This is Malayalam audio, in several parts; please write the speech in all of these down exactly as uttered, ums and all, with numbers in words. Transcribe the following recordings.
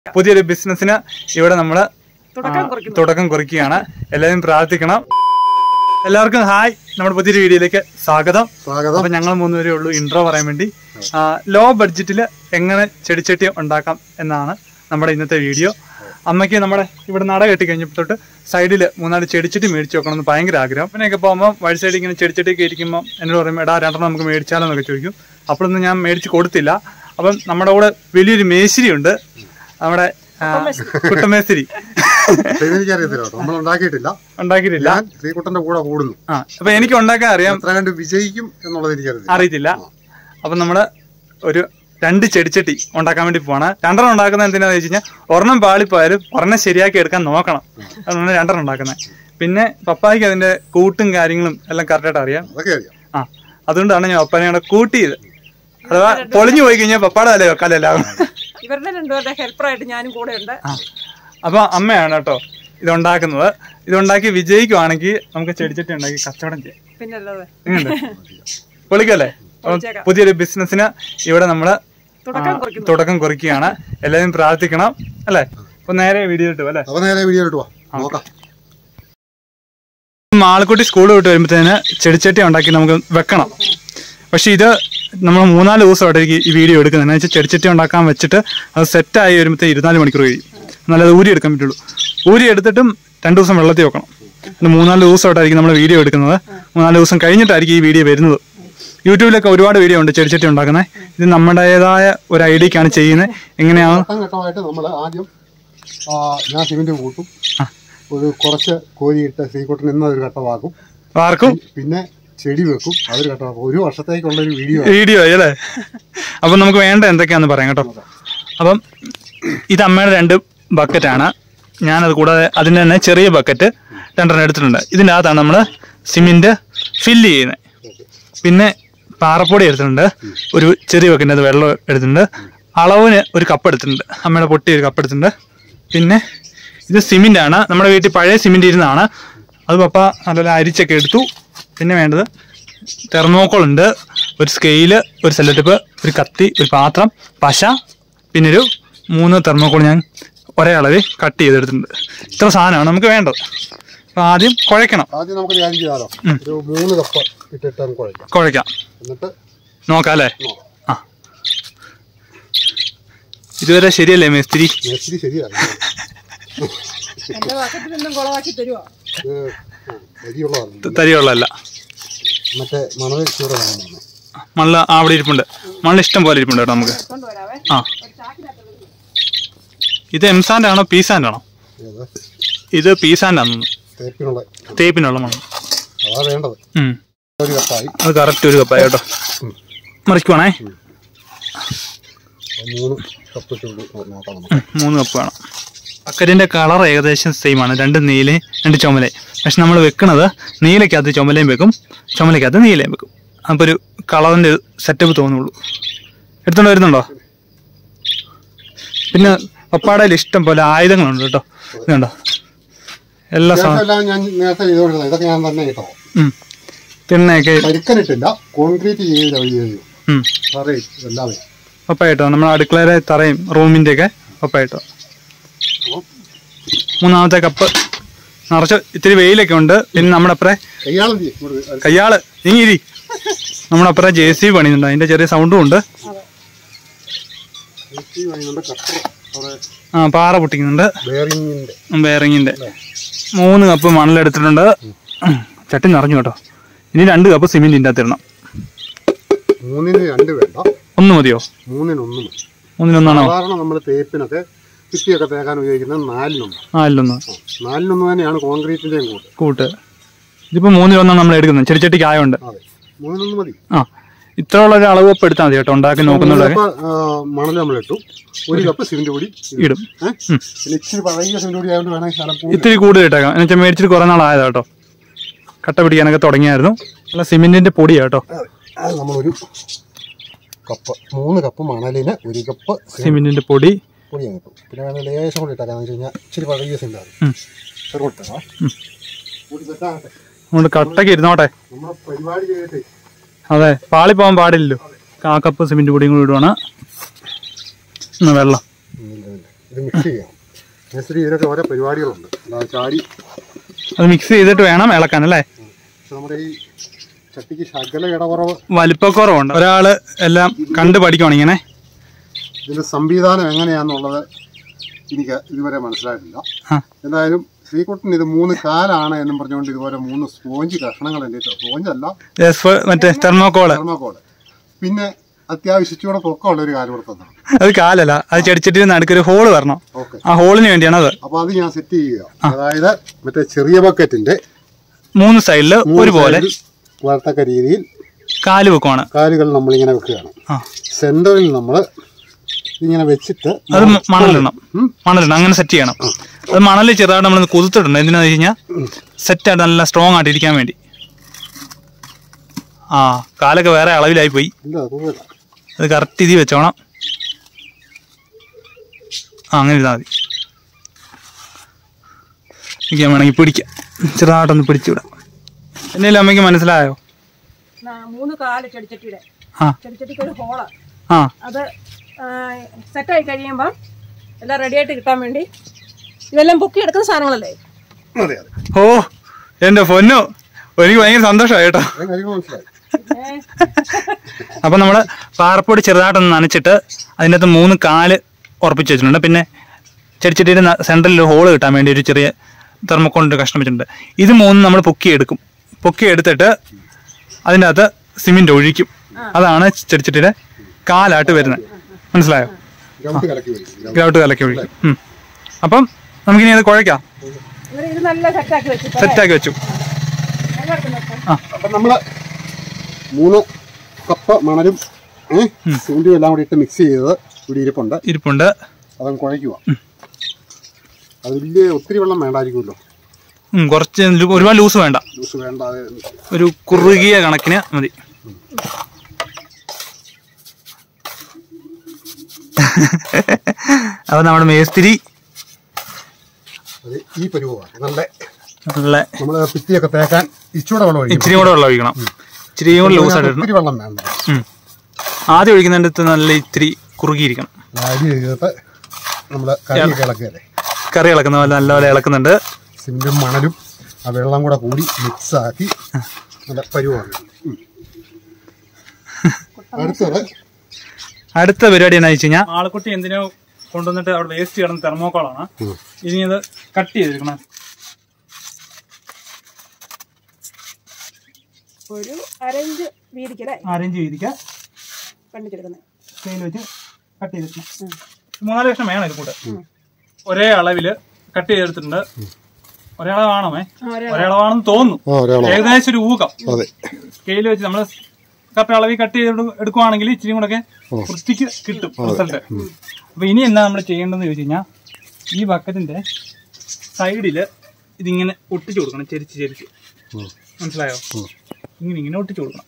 പുതിയൊരു ബിസിനസ്സിന് ഇവിടെ നമ്മള് തുടക്കം കുറിക്കുകയാണ്. എല്ലാവരും പ്രാർത്ഥിക്കണം. എല്ലാവർക്കും ഹായ്, നമ്മുടെ പുതിയൊരു വീഡിയോയിലേക്ക് സ്വാഗതം. അപ്പൊ ഞങ്ങൾ മൂന്നുപേരേ ഉള്ളൂ ഇൻട്രോ പറയാൻ വേണ്ടി. ലോ ബഡ്ജറ്റില് എങ്ങനെ ചെടിച്ചട്ടി ഉണ്ടാക്കാം എന്നാണ് നമ്മുടെ ഇന്നത്തെ വീഡിയോ. അമ്മയ്ക്ക് നമ്മുടെ ഇവിടെ നട കെട്ടി കഴിഞ്ഞപ്പോൾ തൊട്ട് സൈഡിൽ മൂന്നാല് ചെടിച്ചട്ടി മേടിച്ച് വെക്കണമെന്ന് ഭയങ്കര ആഗ്രഹം. പിന്നെയൊക്കെ പോകുമ്പോൾ വഴി സൈഡിൽ ഇങ്ങനെ ചെടിച്ചട്ടിയൊക്കെ ഇരിക്കുമ്പോൾ എന്നോട് പറയും, എടാ രണ്ടെണ്ണം നമുക്ക് മേടിച്ചാലോന്നൊക്കെ ചോദിക്കും. അപ്പോഴൊന്നും ഞാൻ മേടിച്ച് കൊടുത്തില്ല. അപ്പം നമ്മുടെ കൂടെ വലിയൊരു മേശിരി ഉണ്ട്, നമ്മുടെ കുട്ടമേശ്ശേരി. ഉണ്ടാക്കിയിട്ടില്ല, ശ്രീകുട്ടന്റെ കൂടെ കൂടുന്നു. ആ അപ്പൊ എനിക്ക് ഉണ്ടാക്കാൻ അറിയാം, വിജയിക്കും എന്നുള്ളത് എനിക്ക് അറിയത്തില്ല. അപ്പൊ നമ്മള് ഒരു രണ്ട് ചെടിച്ചട്ടി ഉണ്ടാക്കാൻ വേണ്ടി പോവാണ്. രണ്ടെണ്ണം ഉണ്ടാക്കുന്നത് എന്തിനാന്ന് വെച്ച് കഴിഞ്ഞാൽ ഒരെണ്ണം പാളിപ്പോയാലും ഒരെണ്ണം ശരിയാക്കി എടുക്കാൻ നോക്കണം. അതുകൊണ്ട് രണ്ടെണ്ണം ഉണ്ടാക്കുന്നത്. പിന്നെ പപ്പായ്ക്ക് അതിന്റെ കൂട്ടും കാര്യങ്ങളും എല്ലാം കറക്റ്റായിട്ട് അറിയാം. ആ അതുകൊണ്ടാണ് ഞാൻ പപ്പാനെ കൂടെ കൂട്ടിയത്. അഥവാ പൊളിഞ്ഞു പോയി കഴിഞ്ഞാൽ പപ്പാടെ തലേ വെക്കാലെല്ലാം. ഇവരുടെ രണ്ടുപേരുടെ ഹെൽപ്പറായിട്ട് ഞാനും കൂടെ ഉണ്ട്. അപ്പൊ അമ്മയാണ് കേട്ടോ ഇതുണ്ടാക്കുന്നത്. ഇതുണ്ടാക്കി വിജയിക്കുവാണെങ്കിൽ നമുക്ക് ചെടിച്ചട്ടി ഉണ്ടാക്കി കച്ചവടം ചെയ്യാം. പിന്നെ പൊളിക്കല്ലേ? പുതിയൊരു ബിസിനസ്സിന് ഇവിടെ നമ്മള് തുടക്കം കുറിക്കുകയാണ്. എല്ലാവരും പ്രാർത്ഥിക്കണം അല്ലെ? അപ്പൊ നേരെ വീഡിയോ ഇട്ടു അല്ലെ? മാളക്കുട്ടി സ്കൂൾ വിട്ട് വരുമ്പോഴത്തേന് ചെടിച്ചട്ടി ഉണ്ടാക്കി നമുക്ക് വെക്കണം. പക്ഷെ ഇത് നമ്മൾ മൂന്നാല് ദിവസമായിട്ട് ഈ വീഡിയോ എടുക്കുന്നത് എന്ന് വെച്ചാൽ ചെടിച്ചട്ടി ഉണ്ടാക്കാൻ വെച്ചിട്ട് അത് സെറ്റായി വരുമ്പോഴത്തേ ഇരുപത്തിനാല് മണിക്കൂർ കഴിയും. എന്നാലും അത് ഊരി എടുക്കാൻ പറ്റുള്ളൂ. ഊരി എടുത്തിട്ടും രണ്ടു ദിവസം വെള്ളത്തിൽ വെക്കണം. പിന്നെ മൂന്നാല് ദിവസമായിട്ടായിരിക്കും നമ്മൾ വീഡിയോ എടുക്കുന്നത്. മൂന്നാല് ദിവസം കഴിഞ്ഞിട്ടായിരിക്കും ഈ വീഡിയോ വരുന്നത്. യൂട്യൂബിലൊക്കെ ഒരുപാട് വീഡിയോ ഉണ്ട് ചെടിച്ചട്ടി ഉണ്ടാക്കുന്നത്. ഇത് നമ്മുടേതായ ഒരു ഐഡിയക്കാണ് ചെയ്യുന്നത്. എങ്ങനെയാണ് നമ്മൾ ആദ്യം ഞാൻ സിമെന്റ് കൂട്ടും, ഒരു കുറച്ച് കോരിയിട്ട് ശ്രീകുട്ടൻ എന്നൊരു ഘട്ടമാക്കും, വാർക്കും, പിന്നെ ചെടി വെക്കും, അതൊരു ഘട്ടമാക്കും. ഒരു വർഷത്തേക്കുള്ള ഒരു വീഡിയോ വീഡിയോ ആയി അല്ലേ? അപ്പം നമുക്ക് വേണ്ട എന്തൊക്കെയാന്ന് പറയാം കേട്ടോ. അപ്പം ഇത് അമ്മയുടെ രണ്ട് ബക്കറ്റാണ്. ഞാനത് കൂടാതെ അതിൻ്റെ തന്നെ ചെറിയ ബക്കറ്റ് രണ്ടെണ്ണം എടുത്തിട്ടുണ്ട്. ഇതിൻ്റെ അകത്താണ് നമ്മൾ സിമെന്റ് ഫില്ല് ചെയ്യുന്നത്. പിന്നെ പാറപ്പൊടി എടുത്തിട്ടുണ്ട്, ഒരു ചെറിയ ബക്കറ്റിൻ്റെ അത് വെള്ളം എടുത്തിട്ടുണ്ട്. അളവിന് ഒരു കപ്പ് എടുത്തിട്ടുണ്ട്, അമ്മയുടെ പൊട്ടി ഒരു കപ്പ് എടുത്തിട്ടുണ്ട്. പിന്നെ ഇത് സിമെന്റ് ആണ്, നമ്മുടെ വീട്ടിൽ പഴയ സിമെന്റ് ഇരുന്നാണ്. അത് പപ്പ നല്ലപോലെ അരിച്ചൊക്കെ എടുത്തു. പിന്നെ വേണ്ടത് തെർമോക്കോൾ ഉണ്ട്, ഒരു സ്കെയില്, ഒരു സെല്ലോ ടിപ്പ്, ഒരു കത്തി, ഒരു പാത്രം, പശ, പിന്നെ ഒരു മൂന്ന് തെർമോക്കോൾ ഞാൻ ഒരേ അളവിൽ കട്ട് ചെയ്തെടുത്തിട്ടുണ്ട്. ഇത്ര സാധനമാണ് നമുക്ക് വേണ്ടത്. അപ്പൊ ആദ്യം കുഴക്കണം. ആദ്യം നമുക്ക് ഒരു മൂന്ന് കപ്പ് ഇട്ടിട്ട് കുഴക്കാം. കുഴക്കാം എന്നിട്ട് നോക്കാം അല്ലേ? ആ ഇതുവരെ ശരിയല്ലേ മേസ്തിരി? മേസ്തിരി ശരിയാണ്. തരിയുള്ളതല്ല, മറ്റേ മണൽ മണ്ണ് അവിടെ ഇരിപ്പുണ്ട്. മണ്ണ് ഇഷ്ടം പോലെ ഇരിപ്പുണ്ട് കേട്ടോ നമുക്ക്. ആ ഇത് എം സാൻഡ് ആണോ പി സാൻഡ് ആണോ? ഇത് പി സാൻഡ് ആണെന്ന്. തേപ്പിനുള്ള മണ്ണ് അത് കറക്റ്റ് ഒരു കപ്പായി കേട്ടോ. മറിക്കുവാണേ, മൂന്ന് കപ്പ് വേണം. ബക്കറ്റിന്റെ കളർ ഏകദേശം സെയിം ആണ്, രണ്ട് നീലയും രണ്ട് ചുമലയും. പക്ഷെ നമ്മൾ വെക്കുന്നത് നീലയ്ക്കകത്ത് ചുമലയും വെക്കും, ചുമലയ്ക്കകത്ത് നീലയും വെക്കും. അപ്പോൾ ഒരു കളറിന്റെ സെറ്റപ്പ് തോന്നുള്ളൂ. എടുത്തോണ്ട് വരുന്നുണ്ടോ? പിന്നെ പപ്പാടയിൽ ഇഷ്ടം പോലെ ആയുധങ്ങളുണ്ട് കേട്ടോ. ഇതുണ്ടോ എല്ലാ തിണ്ണയൊക്കെ പപ്പായിട്ടോ. നമ്മുടെ അടുക്കളയിലെ തറയും റൂമിന്റെ ഒക്കെ പപ്പായിട്ടോ. മൂന്നാമത്തെ കപ്പ് നിറച്ച് ഇത്തിരി വെയിലൊക്കെ ഉണ്ട്. പിന്നെ നമ്മുടെ അപ്പുറം കയ്യാള് നീങ്ങിരി, നമ്മുടെ അപ്പുറം ജെ സി പണിയുന്നുണ്ട്, അതിന്റെ ചെറിയ സൗണ്ടും ഉണ്ട്. ആ പാറ പൊട്ടിക്കുന്നുണ്ട്, ബെയറിങ്ങിന്റെ. മൂന്ന് കപ്പ് മണലെടുത്തിട്ടുണ്ട്. ചട്ടി നിറഞ്ഞു കേട്ടോ. ഇനി രണ്ട് കപ്പ് സിമെന്റ് ഇതിൻ്റെ അകത്ത് ഇടണം. ഒന്ന് മതിയോ? മൂന്നിനൊന്നാണോ? നമ്മൾ തേപ്പിനൊക്കെ ഭിത്തിയൊക്കെ തേക്കാൻ ഉപയോഗിക്കുന്നത് നാലിനൊന്ന്. നാലിനൊന്ന് നാലിനൊന്ന് തന്നെയാണ് കോൺക്രീറ്റിന്റെയും കൂട്ട് കൂട്ട് ഇതിപ്പോ മൂന്നിലൊന്നാണ് നമ്മൾ എടുക്കുന്നത്. ചെടിച്ചട്ടിക്ക് ആയതുകൊണ്ട് മൂന്നിനൊന്ന് മതി. ആ ഇത്ര ഉള്ള ഒരു അളവ് ഇപ്പം എടുത്താൽ മതി കേട്ടോ. ഉണ്ടാക്കി നോക്കുന്നുണ്ട്. മണൽ നമ്മൾ ഇട്ടു, ഒരു കപ്പ് സിമെന്റ് പൊടി ഇടും. ഇച്ചിരി പഴകിയ സിമെന്റ് പൊടി ആയതുകൊണ്ട് വേണമെങ്കിൽ ഇത്തിരി കൂടുതൽ ഇട്ടേക്കാം. എന്നുവെച്ചാൽ മേടിച്ചിട്ട് കുറേ നാളായതാ കേട്ടോ. കട്ട പിടിക്കാനൊക്കെ തുടങ്ങിയായിരുന്നു. അല്ല സിമെന്റിന്റെ പൊടിയാ കേട്ടോ. നമ്മളൊരു കപ്പ് മൂന്ന് കപ്പ് മണലിന് ഒരു കപ്പ് സിമെന്റിന്റെ പൊടി പൊടി കിട്ടും. പിന്നെ വേണം ലേശം കൂടി ഇട്ടേക്കാന്ന് വെച്ച് കഴിഞ്ഞാൽ ഇച്ചിരി പഴകിയ സിമെന്റ് അതുകൊണ്ട് കട്ടക്ക് ഇരുന്നോട്ടെ. നമ്മുടെ പരിപാടി ചെയ്തിട്ട് അതെ പാളി പോകാൻ പാടില്ലല്ലോ. ആ കപ്പ് സിമെന്റ് പൊടിയും കൂടി ഇടുവാണ്. വെള്ളം ഇത് മിക്സ് ചെയ്യണം. മേസ്ത്രി ഇതിനൊക്കെ ഓരോ പരിപാടികളുണ്ട്. അതായത് ചാടി അത് മിക്സ് ചെയ്തിട്ട് വേണം ഇളക്കാൻ അല്ലേ? പക്ഷെ നമ്മുടെ ഈ ചട്ടിക്ക് ശകല ഇടകുറവ്, വലിപ്പക്കുറവുണ്ട്. ഒരാള് എല്ലാം കണ്ടു പഠിക്കണം ഇങ്ങനെ. ഇതിന്റെ സംവിധാനം എങ്ങനെയാണെന്നുള്ളത് എനിക്ക് ഇതുവരെ മനസ്സിലായിട്ടില്ല. എന്തായാലും ശ്രീകുട്ടൻ ഇത് മൂന്ന് കാലാണ് എന്നും പറഞ്ഞുകൊണ്ട് ഇതുപോലെ മൂന്ന് സ്പോഞ്ച് കഷ്ണങ്ങൾ എൻ്റെ സ്പോഞ്ചല്ല മറ്റേ തെർമോക്കോള് തെർമോക്കോള് പിന്നെ അത്യാവശ്യം ഇച്ചിരി പൊക്കമുള്ള ഒരു കാല് കൊടുത്തതാണ്. അത് കാലല്ല, അത് ചെടിച്ചട്ടിയിൽ നടുക്കൊരു ഹോള് വരണം. ആ ഹോളിന് വേണ്ടിയാണ് അത്. അപ്പൊ അത് ഞാൻ സെറ്റ് ചെയ്യുക. അതായത് മറ്റേ ചെറിയ ബക്കറ്റിന്റെ മൂന്ന് സൈഡില് ഒരുപോലെ വരത്തക്ക രീതിയിൽ കാല് വെക്കുവാണ്. കാലുകൾ നമ്മളിങ്ങനെ വെക്കുകയാണ്. സെന്ററിൽ നമ്മൾ ഇങ്ങനെ വെച്ചിട്ട് അത് മണലിടണം. മണലിടണം, അങ്ങനെ സെറ്റ് ചെയ്യണം. അത് മണല് ചെറുതായിട്ട് നമ്മൾ കുതിർത്തിട്ടുണ്ട്. എന്തിനാന്ന് വെച്ച് കഴിഞ്ഞാൽ സെറ്റായിട്ട് നല്ല സ്ട്രോങ് ആയിട്ട് ഇരിക്കാൻ വേണ്ടി. ആ കാലൊക്കെ വേറെ അളവിലായി പോയി. അത് കറക്റ്റ് ഇതിൽ വെച്ചോണം. ആ അങ്ങനെ ഇരുന്നാൽ മതി. എനിക്ക് വേണമെങ്കിൽ പിടിക്കാം, ചെറുതായിട്ടൊന്ന് പിടിച്ചുവിടാം. എന്തെങ്കിലും അമ്മയ്ക്ക് മനസ്സിലായോ? മൂന്ന് കാല് ചെടിച്ചട്ടിയുടെ ആ ചെടിച്ചട്ടിക്ക് ഒരു ഹോള്. ആ അത് സെറ്റായി കഴിയുമ്പം എല്ലാം റെഡിയായിട്ട് കിട്ടാൻ വേണ്ടി ഇതെല്ലാം പൊക്കി എടുക്കുന്ന സാധനങ്ങളല്ലേ? ഓ എന്റെ പൊന്നു, എനിക്ക് ഭയങ്കര സന്തോഷമായി കേട്ടോ. അപ്പൊ നമ്മള് പാറപ്പൊടി ചെറുതായിട്ടൊന്ന് നനച്ചിട്ട് അതിൻ്റെ അകത്ത് മൂന്ന് കാല് ഉറപ്പിച്ച് വെച്ചിട്ടുണ്ട്. പിന്നെ ചെടിച്ചട്ടിയുടെ സെൻട്രലിൽ ഒരു ഹോള് കിട്ടാൻ വേണ്ടി ഒരു ചെറിയ തെർമോക്കോളിൻ്റെ കഷ്ണം വെച്ചിട്ടുണ്ട്. ഇത് മൂന്നും നമ്മൾ പൊക്കിയെടുക്കും. പൊക്കിയെടുത്തിട്ട് അതിൻ്റെ അകത്ത് സിമെന്റ് ഒഴിക്കും. അതാണ് ചെടിച്ചട്ടിയുടെ കാലായിട്ട് വരുന്നത്. മനസ്സിലായോ? ഗ്രൗട്ട് കലക്കി ഒഴിക്കും. അപ്പം നമുക്കിനി അത് കുഴക്കാം. സെറ്റാക്കി വെച്ചു. അപ്പം നമ്മള് മൂന്ന് കപ്പ് മണലും സിമെന്റും എല്ലാം കൂടി ഇട്ട് മിക്സ് ചെയ്തത് ഇവിടെ ഇരിപ്പുണ്ട് ഇരിപ്പുണ്ട് അതങ്ങ് കുഴയ്ക്കുക. അത് വലിയ ഒത്തിരി വെള്ളം വേണ്ടായിരിക്കുമല്ലോ. കുറച്ച് ഒരുപാട് ലൂസ് വേണ്ട, ലൂസ് വേണ്ട, ഒരു കുറുകിയ കണക്കിന് മതി. അപ്പൊ നമ്മുടെ മേസ്തിരി ഈ പരുവമാണ് നല്ല നല്ല നമ്മള് ഭിത്തിയൊക്കെ തേക്കാൻ ഇച്ചിരി വെള്ളം ഒഴിക്കണം. ഇച്ചിരി കൂടെ വെള്ളം ഒഴിക്കണം. ഇച്ചിരി കൂടെ ലൂസ് ആയിട്ട് ഒത്തിരി വെള്ളം വേണ്ട. ആദ്യം ഒഴിക്കുന്നതിൻ്റെ അടുത്ത് നല്ല ഇത്തിരി കുറുകിയിരിക്കണം. അരി ചെയ്തിട്ട് നമ്മള് കറിയൊക്കെ ഇളക്കുകയല്ലേ, കറി ഇളക്കുന്ന പോലെ നല്ലപോലെ ഇളക്കുന്നുണ്ട്. സിമെന്റും മണലും ആ വെള്ളം കൂടെ കൂടി മിക്സ് ആക്കി നല്ല പരുവാണ്. അടുത്തത് അടുത്ത പരിപാടി എന്താ വെച്ച് കഴിഞ്ഞാൽ ആളക്കുട്ടി എന്തിനോ കൊണ്ടുവന്നിട്ട് അവിടെ വേസ്റ്റ് കിടന്ന തെർമോക്കോളാണ്. ഇനി അത് കട്ട് ചെയ്തെടുക്കണം. ഒരു അരഞ്ച് വീതിക്കല്ലേ? അരഞ്ച് വീതിക്ക കണ്ടിച്ചെടുക്കുന്നത് കയ്യിൽ വെച്ച് കട്ട് ചെയ്തെടുക്കണം. മൂന്നാല് ലക്ഷം വേണം ഇത് കൂടെ. ഒരേ അളവില് കട്ട് ചെയ്തെടുത്തിട്ടുണ്ട്. ഒരേ അളവാണോമേ? ഒരേ അളവാണെന്ന് തോന്നുന്നു. ഏകദേശം ഒരു ഊകം സ്കെയിൽ വെച്ച് നമ്മള് കറക്റ്റ് അളവിൽ കട്ട് ചെയ്ത് എടുക്കുവാണെങ്കിൽ ഇച്ചിരി കൂടെ ഒക്കെ വൃത്തിക്ക് കിട്ടും റിസൾട്ട്. അപ്പൊ ഇനി എന്താ നമ്മൾ ചെയ്യേണ്ടതെന്ന് ചോദിച്ചു കഴിഞ്ഞാൽ ഈ ബക്കറ്റിന്റെ സൈഡില് ഇതിങ്ങനെ ഒട്ടിച്ചു കൊടുക്കണം. ചെരിച്ച് ചെരിച്ച്, മനസ്സിലായോ? ഇങ്ങനെ ഇങ്ങനെ ഒട്ടിച്ചു കൊടുക്കണം.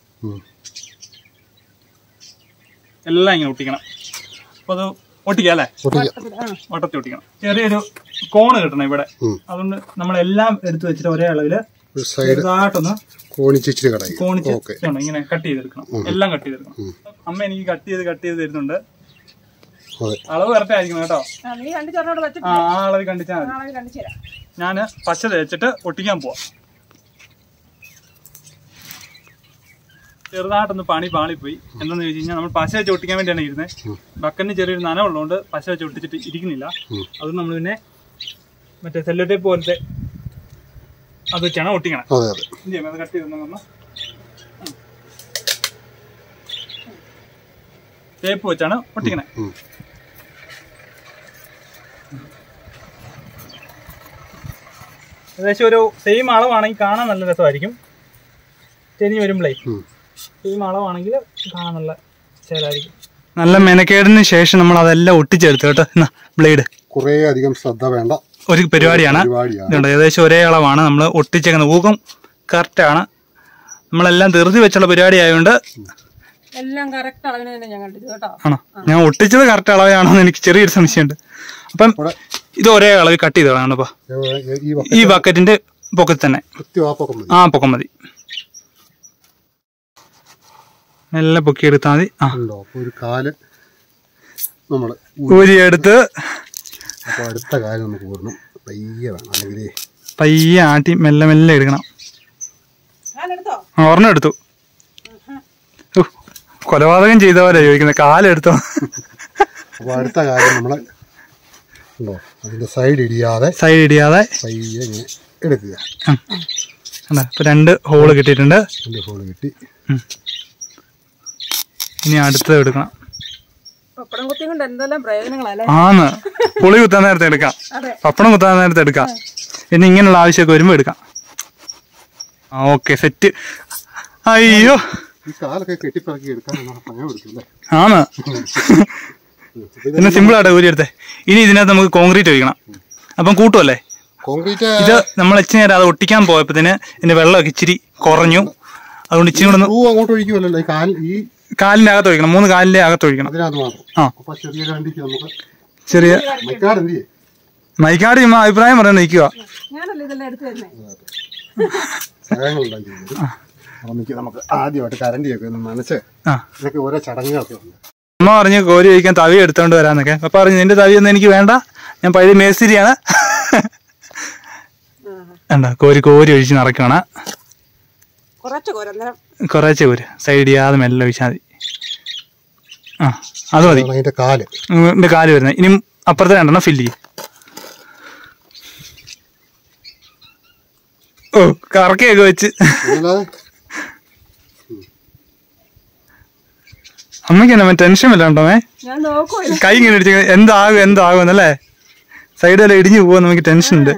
എല്ലാം ഇങ്ങനെ ഒട്ടിക്കണം. അപ്പൊ അത് ഒട്ടിക്കാം അല്ലേ? ഒട്ടത്തി ഒട്ടിക്കണം. ചെറിയൊരു കോണ് കിട്ടണം ഇവിടെ. അതുകൊണ്ട് നമ്മളെല്ലാം എടുത്തു വെച്ചിട്ട് ഒരേ അളവില് ചെറുതായിട്ടൊന്ന് കോണിച്ച് ഇങ്ങനെ കട്ട് ചെയ്തെടുക്കണം. എല്ലാം കട്ട് ചെയ്തെടുക്കണം. അമ്മ എനിക്ക് കട്ട് ചെയ്ത് കട്ട് ചെയ്ത് തരുന്നുണ്ട്. അളവ് കറക്റ്റ് ആയിരിക്കണം കേട്ടോ. ആ അളവ് കണ്ടിച്ചാൽ മതി. ഞാന് പച്ച തേച്ചിട്ട് ഒട്ടിക്കാൻ പോവാം. ചെറുതായിട്ടൊന്ന് പണി പാളിപ്പോയി. എന്താന്ന് ചോദിച്ചു കഴിഞ്ഞാൽ നമ്മൾ പശ വെച്ച് ഒട്ടിക്കാൻ വേണ്ടിയാണ് ഇരുന്നത്. ബക്കറ്റിന് ചെറിയൊരു നനവുള്ളതുകൊണ്ട് പശ വെച്ച് ഒട്ടിച്ചിട്ട് ഇരിക്കുന്നില്ല. അതുകൊണ്ട് നമ്മൾ പിന്നെ മറ്റേ സെല്ലോ ടേപ്പ് പോലത്തെ അത് വെച്ചാണ് ഒട്ടിക്കണം. അത് കട്ട് ചെയ്ത് ടേപ്പ് വെച്ചാണ് ഒട്ടിക്കണേ. ഏകദേശം ഒരു സെയിം അളവാണെങ്കിൽ കാണാൻ നല്ല രസമായിരിക്കും. ചെരിഞ്ഞ് വരുമ്പോഴേ സെയിം അളവാണെങ്കിൽ കാണാൻ നല്ല ചേലായിരിക്കും. നല്ല മെനക്കേടിന് ശേഷം നമ്മൾ അതെല്ലാം ഒട്ടിച്ചെടുത്തു കേട്ടോ. ബ്ലേഡ് കുറേ അധികം ശ്രദ്ധ വേണ്ട ഒരു പരിപാടിയാണ്. ഇതുണ്ട് ഏകദേശം ഒരേ അളവാണ് നമ്മൾ ഒട്ടിച്ചേക്കുന്ന. ഊകം കറക്റ്റാണ്. നമ്മളെല്ലാം ധൃതി വെച്ചുള്ള പരിപാടി ആയതുകൊണ്ട് എല്ലാം കറക്റ്റ് അളവിന് തന്നെ ഞാൻ കണ്ടത് കേട്ടോ. ആണോ? ഞാൻ ഒട്ടിച്ചത് കറക്റ്റ് അളവാണോ എന്ന് എനിക്ക് ചെറിയൊരു സംശയമുണ്ട്. അപ്പം ഇത് ഒരേ അളവിൽ കട്ട് ചെയ്ത് കളയണം. അപ്പൊ ഈ ബക്കറ്റിന്റെ പൊക്കത്തിൽ തന്നെ ആ പൊക്കം മതി. നല്ല പൊക്കി എടുത്താൽ മതി. ആ ഒരു കാല് നമ്മൾ ഊരിയെടുത്ത് അപ്പോൾ അടുത്ത കാര്യം നമുക്ക് കൂടണം. പയ്യെ വേണം, അല്ലെങ്കിൽ പയ്യെ ആട്ടി മെല്ലെ മെല്ലെ എടുക്കണം. ആ ഒരെണ്ണം എടുത്തു. കൊലപാതകം ചെയ്ത പോലെ ചോദിക്കുന്നത്, കാലെടുത്തോ? അപ്പോൾ അടുത്ത കാര്യം നമ്മൾ ഉണ്ടോ അതിൻ്റെ സൈഡ് ഇടിയാതെ സൈഡ് ഇടിയാതെ പയ്യെ ഇങ്ങനെ എടുക്കുക. ഇപ്പൊ രണ്ട് ഹോള് കിട്ടിയിട്ടുണ്ട്. രണ്ട് ഹോള് കിട്ടി. ഇനി അടുത്തത് എടുക്കണം. പപ്പടം കുത്തി കൊണ്ട് എന്തെല്ലാം പ്രയോജനങ്ങളല്ലേ. ആന്ന് പുളി കുത്താൻ നേരത്തെ എടുക്കാം, പപ്പടം കുത്താൻ നേരത്തെ എടുക്കാം, ഇനി ഇങ്ങനെയുള്ള ആവശ്യമൊക്കെ വരുമ്പോ എടുക്കാം. ആ ഓക്കെ സെറ്റ്. അയ്യോ ഈ കാലൊക്കെ കെട്ടിപ്പറക്കി എടുക്കാൻ സമയം എടുക്കില്ലേ? ആന്ന് പിന്നെ സിമ്പിൾ ആട്ടെ ഊരി എടുത്തേ. ഇനി ഇതിനകത്ത് നമുക്ക് കോൺക്രീറ്റ് ഒഴിക്കണം. അപ്പം കൂട്ടുമല്ലേ കോൺക്രീറ്റ്? ഇത് നമ്മൾ ഇച്ചിരി നേരം അത് ഒട്ടിക്കാൻ പോയപ്പോഴത്തേന് ഇതിന്റെ വെള്ളമൊക്കെ ഇച്ചിരി കുറഞ്ഞു. അതുകൊണ്ട് ഇച്ചിരി കൂടെ അങ്ങോട്ട് ഒഴിക്കുമല്ലോ. ഈ കാലിന്റെ അകത്ത് ഒഴിക്കണം, മൂന്ന് കാലിന്റെ അകത്ത് ഒഴിക്കണം. ആ ചെറിയ മൈക്കാട് ചുമ്മാ അഭിപ്രായം പറയാൻ നിൽക്കുക. നമുക്ക് ആദ്യമായിട്ട് കരണ്ടിയൊക്കെ ഒന്ന് മനസ്സ് ഇതൊക്കെ ഓരോ ചടങ്ങുകളൊക്കെ ഉണ്ട്. അമ്മ പറഞ്ഞ് കോരി ഒഴിക്കാൻ തവി എടുത്തോണ്ട് വരാന്നൊക്കെ. അപ്പൊ പറഞ്ഞു നിന്റെ തവി ഒന്നും എനിക്ക് വേണ്ട, ഞാൻ പഴയ മേസ്തിരിയാണ്. എന്താ കോരി കോരി ഒഴിച്ച് നിറയ്ക്കണം. കുറച്ച് കോര് സൈഡ് ചെയ്യാതെ മെല്ലെ ഒഴിച്ചാൽ മതി. ആ അത് മതി. കാല് എന്റെ കാല് വരുന്നത്. ഇനി അപ്പുറത്തെ രണ്ടെണ്ണം ഫില്ല് ചെയ്യും. ഓ കറക്കയൊക്കെ വെച്ച് അമ്മയ്ക്ക് എന്നാ ടെൻഷൻ വല്ല ഉണ്ടോമേ? കൈ ഇങ്ങനെ ഇടിച്ച് എന്താകും എന്താകും എന്നല്ലേ, സൈഡ് വല്ല ഇടിഞ്ഞു പോവാൻ നമുക്ക് ടെൻഷൻ ഉണ്ട്.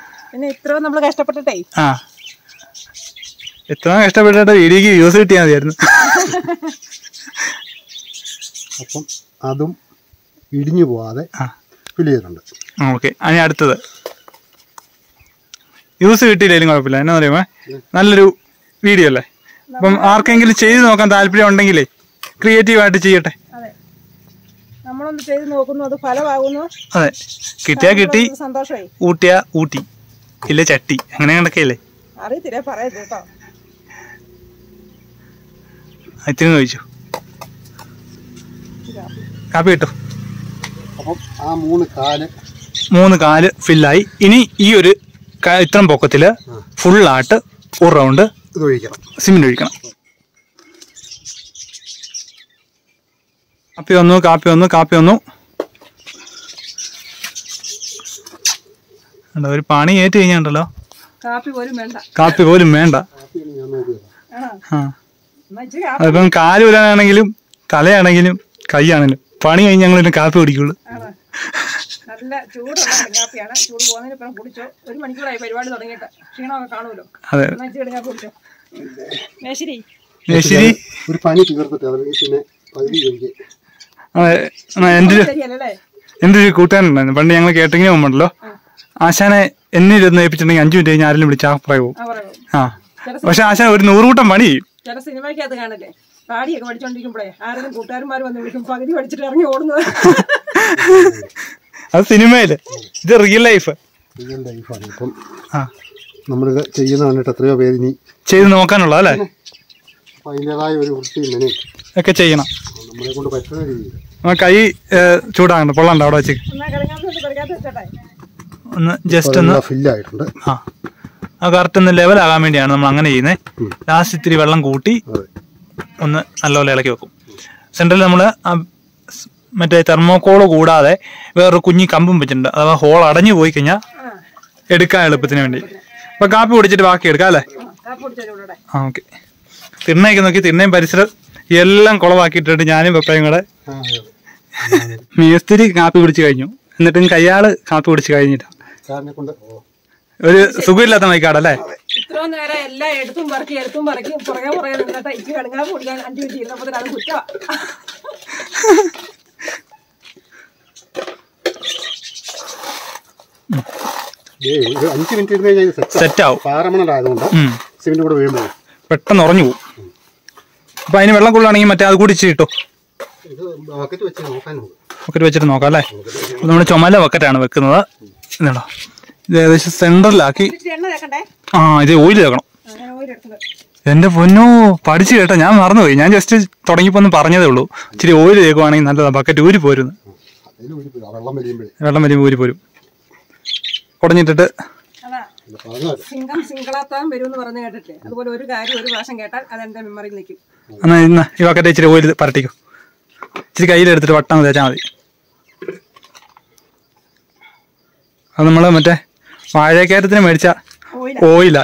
ആ എത്ര കഷ്ടപ്പെട്ടിട്ട് വീഡിയോക്ക് യൂസ് കിട്ടിയാൽ മതിയായിരുന്നു. അപ്പം അതും ഇടിഞ്ഞു പോവാതെ ഫില്ല് ചെയ്തിട്ടുണ്ട്. ഓക്കെ ഇനി അടുത്തത് യൂസ് കിട്ടിയില്ലെങ്കിലും കുഴപ്പമില്ല. എന്നാ പറയുമ്പോ നല്ലൊരു വീഡിയോ അല്ലേ. അപ്പം ആർക്കെങ്കിലും ചെയ്ത് നോക്കാൻ താല്പര്യം ഉണ്ടെങ്കിലേ ക്രിയേറ്റീവായിട്ട് ചെയ്യട്ടെ. നമ്മളൊന്ന് ചെയ്ത് നോക്കുന്നു, അത് ഫലമാകുന്നു. അതെ കിട്ടിയാ കിട്ടി, ഊട്ടിയാ ഊട്ടി, ഇല്ല ചട്ടി, അങ്ങനെ കണക്കല്ലേ. അറിയത്തില്ല പറയരുത് കേട്ടോ. ഇത്തിരി കഴിച്ചു കാപ്പി കിട്ടും. അപ്പം ആ മൂന്ന് കാല് മൂന്ന് കാല് ഫില്ലായി. ഇനി ഈ ഒരു ഇത്രയും പൊക്കത്തില് ഫുള്ളായിട്ട് ഒരു റൗണ്ട് സിമെന്റ് ഒഴിക്കണം. കാപ്പി വന്നു കാപ്പി വന്നു കാപ്പി വന്നു. ഒരു പണി ഏറ്റ് കഴിഞ്ഞാണ്ടല്ലോ കാപ്പി പോലും വേണ്ട. ആ അതിപ്പം കാല് വരാനാണെങ്കിലും തലയാണെങ്കിലും കൈയാണെങ്കിലും പണി കഴിഞ്ഞ് ഞങ്ങൾ കാപ്പി കുടിക്കുള്ളൂ. നല്ല ചൂടുള്ള കാപ്പിയാണ്. ചൂട് പോകുന്നതിന് ഇപ്പം കുടിച്ചോ. ഒരു മണിക്കൂറായി പരിപാടി തുടങ്ങിയിട്ട്, ക്ഷീണമൊക്കെ കാണുമല്ലോ. മേശിരി ഒരു പനി തീർത്തിട്ട് പിന്നെ എന്റെ എന്റെ ഒരു കൂട്ടുകാരുണ്ടായിരുന്നു പണ്ട്. ഞങ്ങൾ കേട്ടിങ്ങനെ പോകുമ്പോണ്ടല്ലോ ആശാനെ എന്നെ ഇരുന്ന് ഏൽപ്പിച്ചിട്ടുണ്ടെങ്കിൽ അഞ്ചു മിനിറ്റ് കഴിഞ്ഞ് ആരെങ്കിലും വിളിച്ച് ആ പറയുമോ. ആ പക്ഷെ ആശാൻ ഒരു നൂറുകൂട്ടം പണി ചെയ്യും. ചില സിനിമയ്ക്കകത്ത് കാണല്ലേ, പാടിയൊക്കെ പഠിച്ചോണ്ടിരിക്കുമ്പോഴേ ആരെങ്കിലും കൂട്ടുകാരന്മാർ വന്ന് വിളിക്കും, പകുതി പഠിച്ചിട്ട് ഇറങ്ങി ഓടുന്നത്. അത് സിനിമയില്, ഇത് റിയൽ ലൈഫ്. റിയൽ ലൈഫാണ്. ഇപ്പം നമ്മളിത് ചെയ്യുന്ന കണ്ടിട്ട് എത്രയോ പേര് ഇനി ചെയ്ത് നോക്കാനുള്ള അല്ലേ. അപ്പം അതിൻ്റെതായ ഒരു വൃത്തിയും മെനയും ഒക്കെ ചെയ്യണം. നമ്മളെ കൊണ്ട് പറ്റുന്ന രീതിയിൽ. കൈ ചൂടാകണ്ട, പൊള്ളണ്ട അവിടെ വെച്ച് ഒന്ന് ജസ്റ്റ് ഒന്ന് ഫില്ലായിട്ടുണ്ട്. ആ ആ കറക്റ്റ് ഒന്ന് ലെവലാകാൻ വേണ്ടിയാണ് നമ്മൾ അങ്ങനെ ചെയ്യുന്നത്. ലാസ്റ്റ് ഇത്തിരി വെള്ളം കൂട്ടി ഒന്ന് നല്ലപോലെ ഇളക്കി വെക്കും. സെൻട്രലിൽ നമ്മൾ മറ്റേ തെർമോക്കോള് കൂടാതെ വേറൊരു കുഞ്ഞി കമ്പും വെച്ചിട്ടുണ്ട്. അഥവാ ഹോൾ അടഞ്ഞു പോയി കഴിഞ്ഞാൽ എടുക്കാൻ എളുപ്പത്തിന് വേണ്ടി. അപ്പൊ കാപ്പി കുടിച്ചിട്ട് ബാക്കി എടുക്കാം അല്ലേ. ആ ഓക്കെ. തിണ്ണയൊക്കെ നോക്കി തിണ്ണയും പരിസരം എല്ലാം കുളവാക്കിയിട്ടിട്ട് ഞാനും പപ്പയും കൂടെ മേസ്തിരി കാപ്പി കുടിച്ച് കഴിഞ്ഞു. എന്നിട്ടും കയ്യാള് കാപ്പി കുടിച്ച് കഴിഞ്ഞിട്ടാ ഒരു സുഖമില്ലാത്ത മൈക്കാടല്ലേ. ഇത്രയും നേരം എല്ലാം എടുത്തും പറക്കി എടുത്തും പറക്കി പുറകെ പുറകെ നിന്നിട്ട് ഇക്ക് കടുങ്ങാൻ കുടിക്കാൻ അഞ്ചു മിനിറ്റ് ഇരുന്നപ്പോൾ അത് കുറ്റമാണ്. അഞ്ചു മിനിറ്റ് സെറ്റ് ആവും. പാറമണലായതുകൊണ്ട് സിമെന്റ് കൂടെ വീഴുമ്പോൾ പെട്ടെന്ന് ഉറഞ്ഞു പോകും. അപ്പൊ അതിന് വെള്ളം കൊള്ളാണെങ്കിൽ മറ്റേ അത് കൂടി ഇട്ടോ. ബക്കറ്റ് വെച്ച് നോക്കാൻ ബക്കറ്റ് വെച്ചിട്ട് നോക്കാം അല്ലേ. നമ്മൾ ചുമല ബക്കറ്റാണ് വെക്കുന്നത്. ഇതാണോ ഇത് ഏകദേശം സെന്ററിലാക്കി. ആ ഇത് ഓയിൽ തേക്കണം. എന്റെ പൊന്നോ പഠിച്ചു കേട്ടോ, ഞാൻ മറന്നുപോയി. ഞാൻ ജസ്റ്റ് തുടങ്ങിയപ്പോ ഒന്ന് പറഞ്ഞതേ ഉള്ളൂ. ഇച്ചിരി ഓയിൽ തേക്കുവാണെങ്കിൽ നല്ലതാ, ബക്കറ്റ് ഊരി പോരുന്നു. വെള്ളം വലിയുമ്പോഴേ വെള്ളം വരുമ്പോൾ ഊരി പോരും. കുടഞ്ഞിട്ടിട്ട് അതാ സിംഗം സിംഗളാത്താൻ വരും എന്ന് പറഞ്ഞു കേട്ടിട്ട്, അതുപോലെ ഒരു കാര്യം ഒരു പ്രാവശ്യം കേട്ടാൽ അതെന്റെ മെമ്മറിയിൽ നിൽക്കും. എന്നാൽ ഇന്ന് ഈ ബക്കറ്റ് ഇച്ചിരി ഓയിൽ പരട്ടിക്കും. ഇച്ചിരി കയ്യിലെടുത്തിട്ട് വട്ടം തേച്ചാൽ മതി. അത് നമ്മൾ മറ്റേ വാഴക്കയറ്റത്തിന് മേടിച്ച ഓയിലാ.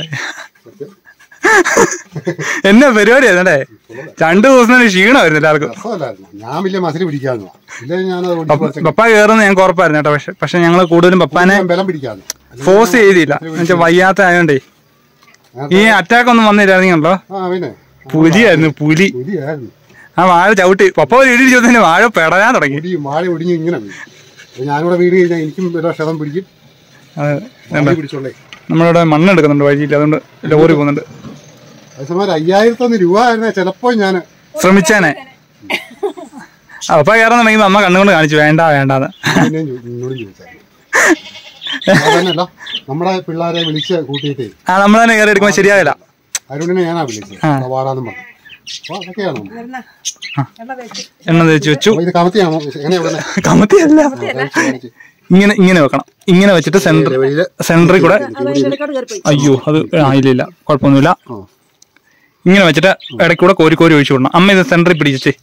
എന്നാ പരിപാടിയായിരുന്നേ, രണ്ടു ദിവസം ക്ഷീണമായിരുന്നു എല്ലാവർക്കും. ഞാൻ വലിയ മസിൽ പിടിക്കാന്ന് പപ്പ കയറുന്ന ഞങ്ങൾക്ക് ഉറപ്പായിരുന്നു കേട്ടോ. പക്ഷെ പക്ഷെ ഞങ്ങള് കൂടുതലും പപ്പാനെ ബലം പിടിക്കാന്ന് ഫോഴ്സ് ചെയ്തില്ല. എന്നുവെച്ചാൽ വയ്യാത്ത ആയോണ്ടേ. ഈ അറ്റാക്ക് ഒന്നും വന്നില്ലായിരുന്നോ? പുലിയായിരുന്നു പുലി. ആ വാഴ ചവിട്ടി പപ്പ ഒരു ഇടി ചോദിച്ചു വാഴ പെടയാൻ തുടങ്ങി. വാഴ ഒടിഞ്ഞ് ഇങ്ങനെ ഞാനിവിടെ വീട് കഴിഞ്ഞാൽ എനിക്കും ഒരു ക്ഷതം പിടിക്കും. പിടിച്ചോളേ നമ്മളിവിടെ മണ്ണെടുക്കുന്നുണ്ട് വഴിയില്ല, അതുകൊണ്ട് ലോറി പോകുന്നുണ്ട്. അതേസമയം അയ്യായിരത്തൊന്ന് രൂപ ആയിരുന്നേ ചിലപ്പോ ഞാൻ ശ്രമിച്ചേനെ. അപ്പ കയറുന്നുണ്ടെങ്കിൽ അമ്മ കണ്ണുകൊണ്ട് കാണിച്ചു വേണ്ട വേണ്ടാന്ന്. എന്നോടും ചോദിച്ചായിരുന്നു. നമ്മുടെ പിള്ളേരെ വിളിച്ച് കൂട്ടിയിട്ടേ ആ നമ്മൾ തന്നെ കയറി എടുക്കുമ്പോൾ ശരിയാവില്ല. അരുണിനെ ഞാനാ വിളിച്ചത് വാടാന്നും പറഞ്ഞു. അപ്പൊ അതൊക്കെയാണോ എണ്ണ തേച്ച് വെച്ചു. ഇത് കമത്തിയാണോ? കമത്തിയല്ല, ഇങ്ങനെ ഇങ്ങനെ വെക്കണം. ഇങ്ങനെ വെച്ചിട്ട് സെന്റർ സെന്ററിൽ കൂടെ. അയ്യോ അത് ഇല്ല കുഴപ്പമൊന്നുമില്ല. ഇങ്ങനെ വെച്ചിട്ട് ഇടയ്ക്ക് കൂടെ കോരി കോരി ഒഴിച്ചു വിടണം. അമ്മ ഇത് സെന്ററിൽ പിടിച്ചേ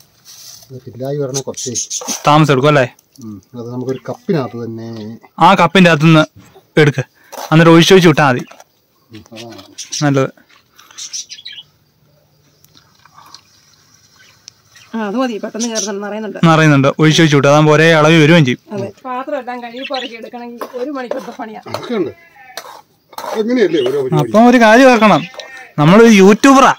താമസം എടുക്കും അല്ലേ? നമുക്കൊരു കപ്പിനകത്ത് തന്നെ ആ കപ്പിന്റെ അകത്തുനിന്ന് എടുക്ക്, എന്നിട്ട് ഒഴിച്ചു ഒഴിച്ച് വിട്ടാൽ മതി. നല്ലത്. നിറയുന്നുണ്ട്. ഒഴിച്ചു ഒഴിച്ചു വിട്ടു. അതാകുമ്പോൾ ഒരേ അളവിൽ വരുകയും ചെയ്യും. അപ്പൊ ഒരു കാര്യം ഓർക്കണം, നമ്മളൊരു യൂട്യൂബറാ.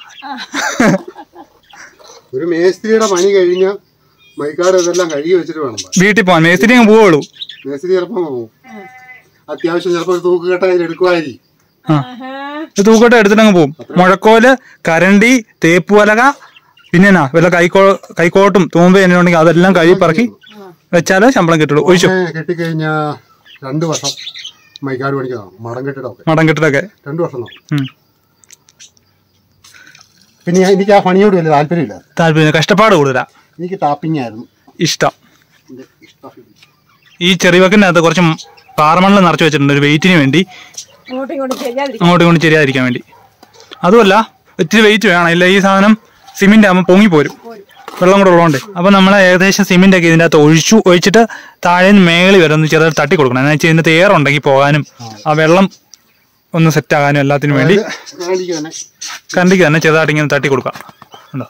ഒരു മേസ്ത്രിയുടെ പണി കഴിഞ്ഞ മൈക്കാട് ഇതെല്ലാം കഴുകി വെച്ചിട്ട് വേണം വീട്ടിൽ പോവാൻ. മേസ്ത്രി അങ്ങ് പോവുള്ളൂ. മേസ്ത്രി ചിലപ്പോ പോകും. അത്യാവശ്യം ചിലപ്പോൾ ഒരു തൂക്കുകെട്ട അതിൽ എടുക്കുമായിരിക്കും. ആ തൂക്കട്ടെ എടുത്തിട്ട് അങ്ങ് പോകും. മുഴക്കോല്, കരണ്ടി, തേപ്പ് പലക, പിന്നെ എന്നാ വല്ല കൈക്കോ കൈക്കോട്ടും തൂമ്പ എന്നുണ്ടെങ്കിൽ അതെല്ലാം കഴുകി പറക്കി വെച്ചാലേ ശമ്പളം കിട്ടുള്ളൂ. ഒഴിച്ചു കെട്ടിക്കഴിഞ്ഞ രണ്ടു വർഷം മൈക്കാട് പണിക്കുന്നതാണ്. മടം കെട്ടിടമൊക്കെ മടം കെട്ടിടൊക്കെ രണ്ടു വർഷം. പിന്നെ എനിക്ക് ആ പണിയോട് വലിയ താല്പര്യമില്ല. താല്പര്യം കഷ്ടപ്പാട് കൂടുതലാ. എനിക്ക് ടാപ്പിംഗ് ആയിരുന്നു ഇഷ്ടം. ഈ ചെറിവക്കിനകത്ത് കുറച്ച് പാറമണ്ണിൽ നിറച്ച് വെച്ചിട്ടുണ്ട് ഒരു വെയിറ്റിന് വേണ്ടി, അങ്ങോട്ടും ഇങ്ങോട്ടും ചെരിയാതിരിക്കാൻ വേണ്ടി. അതുമല്ല ഇത്തിരി വെയിറ്റ് വേണം, ഇല്ല ഈ സാധനം സിമെന്റ് ആകുമ്പോൾ പൊങ്ങിപ്പോരും, വെള്ളം കൂടെ ഉള്ളതുകൊണ്ട്. അപ്പൊ നമ്മൾ ഏകദേശം സിമെന്റ് ഒക്കെ ഇതിൻ്റെ അകത്ത് ഒഴിച്ചു ഒഴിച്ചിട്ട് താഴെ നിന്ന് മേളി വരെ ഒന്ന് ചെറുതായി തട്ടി കൊടുക്കണം. എന്ന് വെച്ചാൽ ഇതിനകത്ത് എയർ ഉണ്ടെങ്കിൽ പോകാനും ആ വെള്ളം ഒന്ന് സെറ്റ് ആകാനും എല്ലാത്തിനും വേണ്ടി കണ്ടിക്ക് തന്നെ ചെറുതായിട്ട് ഇങ്ങനെ തട്ടി കൊടുക്കാം. ഉണ്ടോ?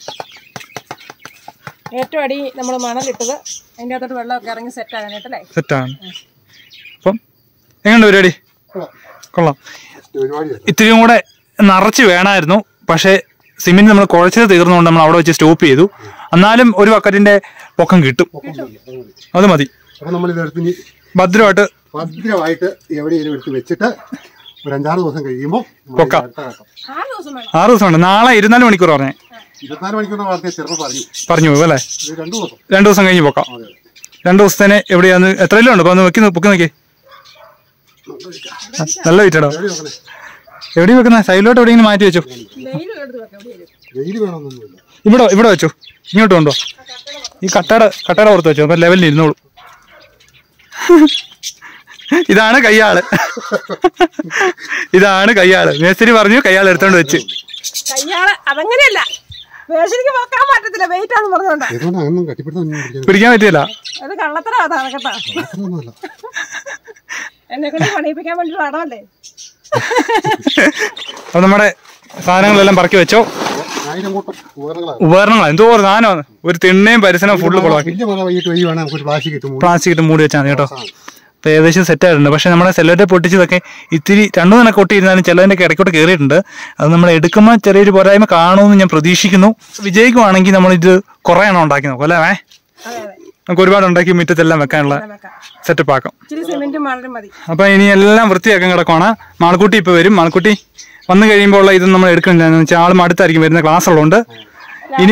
ഏറ്റവും അടി നമ്മൾ മണലിട്ടത് അതിൻ്റെ അകത്തോട്ട് വെള്ളമൊക്കെ ഇറങ്ങി സെറ്റ് ആകാനായിട്ടല്ലേ? സെറ്റാണ്. അപ്പം എങ്ങനെയുണ്ട് പരിപാടി? കൊള്ളാം. ഇത്തിരിയും കൂടെ നിറച്ച് വേണമായിരുന്നു, പക്ഷേ സിമെന്റ് നമ്മൾ കുഴച്ചത് തീർന്നുകൊണ്ട് നമ്മൾ അവിടെ വെച്ച് സ്റ്റോപ്പ് ചെയ്തു. എന്നാലും ഒരു ബക്കറ്റിന്റെ പൊക്കം കിട്ടും, അത് മതി. ഭദ്രമായിട്ട് ഭദ്രമായിട്ട് എവിടെയെങ്കിലും എടുത്ത് വെച്ചിട്ട് ഒരു അഞ്ചാറ് ദിവസം കഴിയുമ്പോൾ പൊക്കാം. ആറ് ദിവസം ഉണ്ട്. നാളെ ഇരുപത്തിനാല് മണിക്കൂർ പറഞ്ഞേ. ഇരുപത്തിനാല് മണിക്കൂർ പറഞ്ഞു പോകും അല്ലേ? രണ്ടു ദിവസം കഴിഞ്ഞ് പൊക്കാം. രണ്ടു ദിവസത്തേന് എവിടെയാന്ന് എത്ര കിലോ ഉണ്ട്? ഒന്ന് വെക്കി പൊക്കി നോക്കി. നല്ല വെയിറ്റടോ. എവിടെ വെക്കുന്ന? സൈഡിലോട്ട് എവിടെയെങ്കിലും മാറ്റി വെച്ചു. ഇവിടെ ഇവിടെ വെച്ചു. ഇങ്ങോട്ട് കൊണ്ടോ. ഈ കട്ടട കട്ടട പുറത്ത് വെച്ചു. അപ്പൊ ലെവലിൽ ഇരുന്നോളൂ. ഇതാണ് കയ്യാള്. ഇതാണ് കയ്യാള്. മേസ്തിരി പറഞ്ഞു കയ്യാൾ എടുത്തോണ്ട് വെച്ച്. അതങ്ങനെയല്ല, പിടിക്കാൻ പറ്റില്ല. അത് കള്ളത്തരാ കേട്ടാ. എന്നെ കൊണ്ട് പണിയിപ്പിക്കാൻ വേണ്ടി പാടമല്ലേ. അപ്പൊ നമ്മുടെ സാധനങ്ങളെല്ലാം പറക്കി വെച്ചോ. ഉപകരണങ്ങൾ എന്തോ സാധനമാണ്. ഒരു തിണ്ണയും പരിസരവും ഫുള്ള് കൊളാക്കി പ്ലാസ്റ്റിക് ഇട്ട് മൂടി വെച്ചാൽ മതി കേട്ടോ. അപ്പൊ ഏകദേശം സെറ്റ് ആയിട്ടുണ്ട്. പക്ഷെ നമ്മുടെ സെല്ലോട്ടെ പൊട്ടിച്ചതൊക്കെ ഇത്തിരി രണ്ടു തന്നെ കൊട്ടിയിരുന്നാലും ചിലതിന്റെ ഇടയ്ക്കോട്ട് കയറിയിട്ടുണ്ട്. അത് നമ്മൾ എടുക്കുമ്പോൾ ചെറിയൊരു പോരായ്മ കാണുമെന്ന് ഞാൻ പ്രതീക്ഷിക്കുന്നു. വിജയിക്കുവാണെങ്കിൽ നമ്മളിത് കുറെ എണ്ണം ഉണ്ടാക്കി നോക്കും അല്ലേ? വേ നമുക്ക് ഒരുപാട് ഉണ്ടാക്കി മുറ്റത്തെല്ലാം വെക്കാനുള്ള സെറ്റപ്പ് ആക്കാം. അപ്പൊ ഇനി എല്ലാം വൃത്തിയാക്കാൻ കിടക്കുവാണ്. മാൾക്കുട്ടി ഇപ്പൊ വരും. മാൾക്കുട്ടി വന്നു കഴിയുമ്പോൾ ഉള്ള ഇത് നമ്മൾ എടുക്കണില്ല എന്ന് വെച്ചാൽ ആളും അടുത്തായിരിക്കും വരുന്ന ക്ലാസ് ഉള്ളതുകൊണ്ട്. ഇനി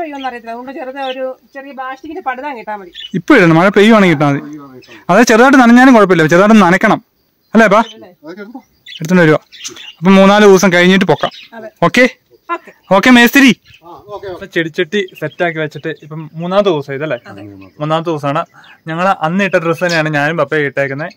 ഇപ്പൊ ഇടണം. മഴ പെയ്യുവാണെങ്കിൽ കിട്ടാൽ മതി. അതായത് ചെറുതായിട്ട് നനഞ്ഞാലും കുഴപ്പമില്ല, ചെറുതായിട്ട് നനയ്ക്കണം അല്ലേ? അപ്പാ എടുത്തോണ്ട് വരുവാ. അപ്പൊ മൂന്നാല് ദിവസം കഴിഞ്ഞിട്ട് പൊക്കാം. Okay okay മേസ്തിരി. ചെടിച്ചട്ടി സെറ്റാക്കി വെച്ചിട്ട് ഇപ്പം മൂന്നാമത്തെ ദിവസം ഇതല്ലേ? മൂന്നാമത്തെ ദിവസമാണ്. ഞങ്ങൾ അന്ന് ഇട്ട ഡ്രസ്സ് തന്നെയാണ് ഞാനും പപ്പയും ഇട്ടേക്കുന്നത്.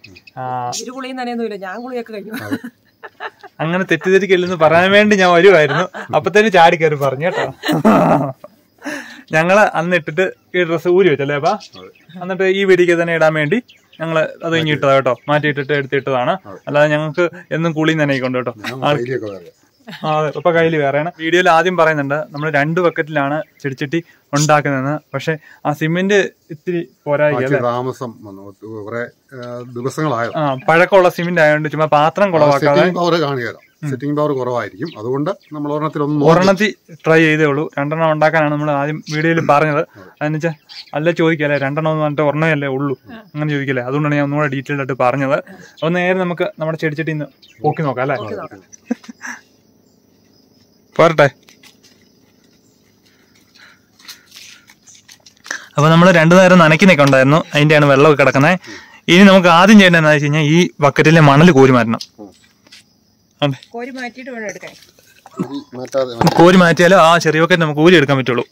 അങ്ങനെ തെറ്റിദ്ധരിക്കില്ലെന്ന് പറയാൻ വേണ്ടി ഞാൻ വരുമായിരുന്നു. അപ്പത്തേന് ചാടി കയറി പറഞ്ഞു കേട്ടോ. ഞങ്ങള് അന്ന് ഇട്ടിട്ട് ഈ ഡ്രസ്സ് ഊരി വെച്ചല്ലേ അപ്പാ? എന്നിട്ട് ഈ വീടിക്ക് തന്നെ ഇടാൻ വേണ്ടി ഞങ്ങള് അത് കഴിഞ്ഞ് ഇട്ടതാ കേട്ടോ. മാറ്റിയിട്ടിട്ട് എടുത്തിട്ടതാണ്. അല്ലാതെ ഞങ്ങൾക്ക് എന്നും കുളി നനയിക്കൊണ്ട് കേട്ടോ. ആ അതെ, ഇപ്പൊ കയ്യിൽ വേറെയാണ്. വീഡിയോയിൽ ആദ്യം പറയുന്നുണ്ട് നമ്മൾ രണ്ട് ബക്കറ്റിലാണ് ചെടിച്ചട്ടി ഉണ്ടാക്കുന്നതെന്ന്. പക്ഷെ ആ സിമെന്റ് ഇത്തിരി പോരായില്ലേ? താമസം ദിവസങ്ങളായോ? ആ പഴക്കമുള്ള സിമെന്റ് ആയതുകൊണ്ട് ചുമ്മാ പാത്രം കുളവാക്കാതെ സെറ്റിംഗ് പവർ കുറവായിരിക്കും. അതുകൊണ്ട് നമ്മൾ ഒരെണ്ണത്തിൽ ഒരെണ്ണത്തിൽ ട്രൈ ചെയ്തേ ഉള്ളൂ. രണ്ടെണ്ണം ഉണ്ടാക്കാനാണ് നമ്മൾ ആദ്യം വീഡിയോയിൽ പറഞ്ഞത്. അതെന്ന് വെച്ചാൽ അല്ല ചോദിക്കല്ലേ, രണ്ടെണ്ണം എന്ന് പറഞ്ഞിട്ട് ഒരെണ്ണമല്ലേ ഉള്ളൂ അങ്ങനെ ചോദിക്കല്ലേ. അതുകൊണ്ടാണ് ഞാൻ ഒന്നുകൂടെ ഡീറ്റെയിൽഡ് ആയിട്ട് പറഞ്ഞത്. അപ്പൊ നേരെ നമുക്ക് നമ്മുടെ ചെടിച്ചട്ടി ഇന്ന് പോക്കി നോക്കാം അല്ലേ? പോരട്ടെ. അപ്പൊ നമ്മൾ രണ്ടു നേരം നനയ്ക്കുന്നൊക്കെ ഉണ്ടായിരുന്നു. അതിന്റെയാണ് വെള്ളമൊക്കെ കിടക്കുന്നത്. ഇനി നമുക്ക് ആദ്യം ചെയ്യേണ്ടത് എന്താ വെച്ച് കഴിഞ്ഞാൽ ഈ ബക്കറ്റിലെ മണൽ കോരി മാറ്റണം. കോരി മാറ്റിയാലും ആ ചെറിയ ബക്കറ്റ് നമുക്ക് ഊരി എടുക്കാൻ പറ്റുള്ളൂ.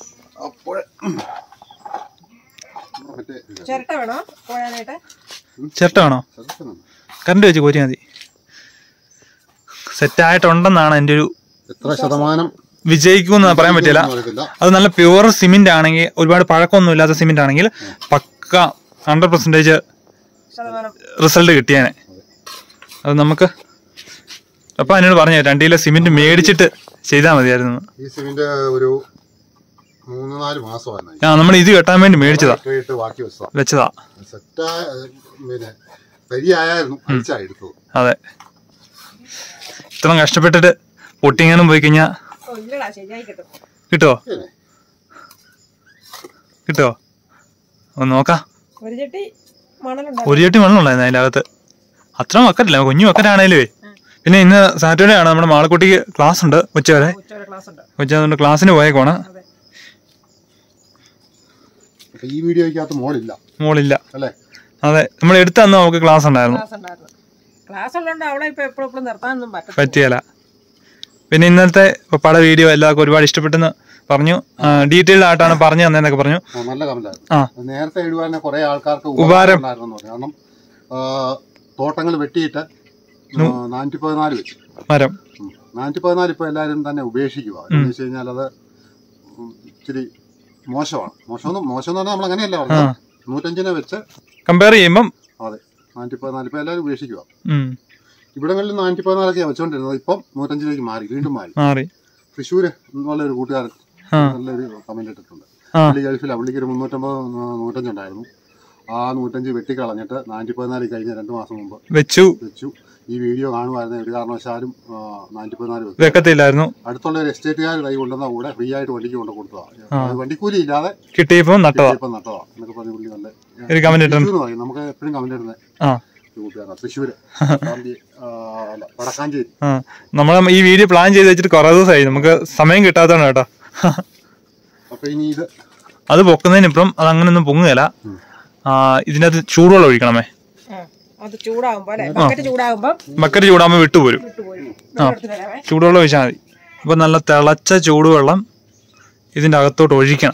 ചിരട്ട വേണോ? കറണ്ട് വെച്ച് കോരി മതി. സെറ്റായിട്ടുണ്ടെന്നാണ് എൻ്റെ ഒരു എത്ര ശതമാനം വിജയിക്കുമെന്ന് പറയാൻ പറ്റില്ല. അത് നല്ല പ്യുവർ സിമെന്റ് ആണെങ്കിൽ, ഒരുപാട് പഴക്കമൊന്നും ഇല്ലാത്ത സിമെന്റ് ആണെങ്കിൽ പക്ക ഹൺഡ്രഡ് പെർസെന്റേജ് റിസൾട്ട് കിട്ടിയാനെ. അത് നമുക്ക് അപ്പൊ എന്നോട് പറഞ്ഞു രണ്ട് കിലോ സിമെന്റ് മേടിച്ചിട്ട് ചെയ്താൽ മതിയായിരുന്നു. ഈ സിമെന്റ് ഒരു മൂന്ന് നാല് മാസമായി. ആ നമ്മൾ ഇത് കെട്ടാൻ വേണ്ടി മേടിച്ചതാ, വെച്ചതാ. അതെ, ഇത്രയും കഷ്ടപ്പെട്ടിട്ട് പൊട്ടിങ്ങാനും പോയി കഴിഞ്ഞാ കിട്ടുവോ? കിട്ടുവോ? ഒന്ന് നോക്കാം. ഒരു ചട്ടി മണ്ണുണ്ടായിരുന്നു അതിന്റെ അകത്ത്. അത്ര മക്കറ്റില്ല, കുഞ്ഞു മക്കറ്റാണേലേ. പിന്നെ ഇന്ന് സാറ്റർഡേ ആണ്, നമ്മുടെ മാളക്കുട്ടിക്ക് ക്ലാസ് ഉണ്ട് ഉച്ചവരെ. ഉച്ച ക്ലാസ്സിന് പോയേക്കോണ്. ഈ വീഡിയോയ്ക്കകത്ത് മോളില്ല മോളില്ല അതെ, നമ്മൾ എടുത്ത അന്ന് നമുക്ക് ക്ലാസ് ഉണ്ടായിരുന്നു. പറ്റിയല്ല. പിന്നെ ഇന്നത്തെ പട വീഡിയോ എല്ലാവർക്കും ഒരുപാട് ഇഷ്ടപ്പെട്ടെന്ന് പറഞ്ഞു. ഡീറ്റെയിൽഡ് ആയിട്ടാണ് പറഞ്ഞു തന്നതെന്നൊക്കെ പറഞ്ഞു. നല്ല കമന്റായിരുന്നു. നേരത്തെ ഇടുവാൻ കുറെ ആൾക്കാർക്ക് ഉപകാരം. കാരണം തോട്ടങ്ങൾ വെട്ടിയിട്ട് നാനൂറ്റി പതിനാല് വെച്ചു മരം. നാനൂറ്റി പതിനാല് ഇപ്പൊ എല്ലാവരും തന്നെ ഉപേക്ഷിക്കുക. എന്ന് വെച്ച് കഴിഞ്ഞാൽ അത് ഇച്ചിരി മോശമാണ്. മോശം മോശം എന്ന് പറഞ്ഞാൽ നമ്മൾ അങ്ങനെയല്ല പറഞ്ഞത്. നൂറ്റഞ്ചിനെ വെച്ച് കമ്പയർ ചെയ്യുമ്പം അതെ നാനൂറ്റി പതിനാല് ഇപ്പൊ എല്ലാവരും ഉപേക്ഷിക്കുക. ഇവിടങ്ങളിൽ നാനൂറ്റി പതിനാലൊക്കെയാണ് വെച്ചോണ്ടിരുന്നത്. ഇപ്പം നൂറ്റഞ്ചിലേക്ക് മാറി, വീണ്ടും മാറി മാറി തൃശ്ശൂര് എന്നുള്ള ഒരു കൂട്ടുകാരൻ നല്ലൊരു കമന്റ് ഇട്ടിട്ടുണ്ട്. പുള്ളി ഗൾഫിലാണ്. പുള്ളിക്ക് ഒരു മുന്നൂറ്റമ്പത് നൂറ്റഞ്ചുണ്ടായിരുന്നു. ആ നൂറ്റഞ്ച് വെട്ടിക്കളഞ്ഞിട്ട് നാനൂറ്റി പതിനാല് കഴിഞ്ഞ രണ്ടു മാസം മുമ്പ് വെച്ചു വെച്ചു ഈ വീഡിയോ കാണുമായിരുന്നു. ഒരു കാരണവശാലും നാനൂറ്റി പതിനാല് വെക്കത്തില്ലായിരുന്നു. അടുത്തുള്ള ഒരു എസ്റ്റേറ്റുകാർ കൈ കൊണ്ടുവന്ന കൂടെ ഫ്രീ ആയിട്ട് വണ്ടിക്ക് കൊണ്ട് കൊടുത്തതാണ്. വണ്ടിക്കൂലി ഇല്ലാതെ കിട്ടിയപ്പോ നട്ടതാ എന്നൊക്കെ പറഞ്ഞ് പുള്ളി നല്ല നമുക്ക് എപ്പോഴും കമന്റ് ഇടുന്നത് തൃശ്ശൂര് വടക്കാഞ്ചേരി. നമ്മളെ ഈ വീഡിയോ പ്ലാൻ ചെയ്ത് വെച്ചിട്ട് കുറെ ദിവസമായി, നമുക്ക് സമയം കിട്ടാത്തതാണ് കേട്ടോ. അപ്പൊ ഇനി ഇത് അത് പൊക്കുന്നതിനിപ്പം അത് അങ്ങനെ ഒന്നും പൊങ്ങുകയല്ല. ഇതിനകത്ത് ചൂടുവെള്ളം ഒഴിക്കണമേ. ബക്കറ്റ് ചൂടാകുമ്പോ വിട്ടുപോരും. ആ ചൂടുവെള്ളം ഒഴിച്ചാൽ മതി. അപ്പൊ നല്ല തിളച്ച ചൂടുവെള്ളം ഇതിന്റെ അകത്തോട്ട് ഒഴിക്കണം.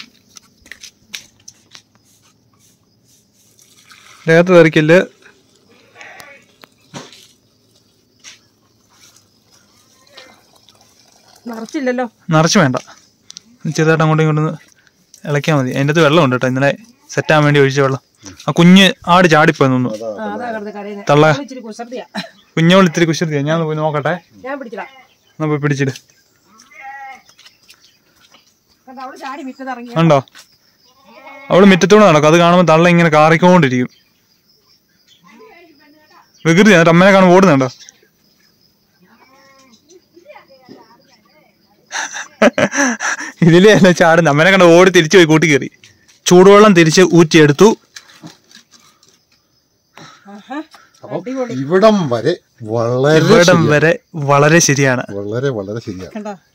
ദേഹത്ത് തെറിക്കല്. നിറച്ച് വേണ്ട, ചെറുതായിട്ട് അങ്ങോട്ടും ഇങ്ങോട്ടും ഇളക്കിയാൽ മതി. അതിൻ്റെ അകത്ത് വെള്ളം ഉണ്ട് കേട്ടോ, ഇന്നലെ സെറ്റാൻ വേണ്ടി ഒഴിച്ച വെള്ളം. ആ കുഞ്ഞ് ആട് ചാടിപ്പോയി നിന്നു. തള്ള കുഞ്ഞോൾ ഇത്തിരി കുശൃതിയാ. ഞാൻ പോയി നോക്കട്ടെ. എന്നാ പോയി പിടിച്ചിട്ട് ഉണ്ടോ? അവള് മുറ്റത്തൂടെ നടക്കും. അത് കാണുമ്പോൾ തള്ള ഇങ്ങനെ കാറിക്കൊണ്ടിരിക്കും. വികൃതി. എന്നിട്ട് അമ്മനെ കാണുമ്പോൾ ഓടുന്നുണ്ടോ? ഇതിലേ അല്ല ചാടുന്ന. അമ്മനെ കണ്ട ഓടി തിരിച്ചു പോയി കൂട്ടി കയറി. ചൂടുവെള്ളം തിരിച്ച് ഊറ്റിയെടുത്തു. ഇവിടം വരെ വളരെ ഇവിടം വരെ വളരെ ശരിയാണ്. വളരെ വളരെ ശരിയാണ്.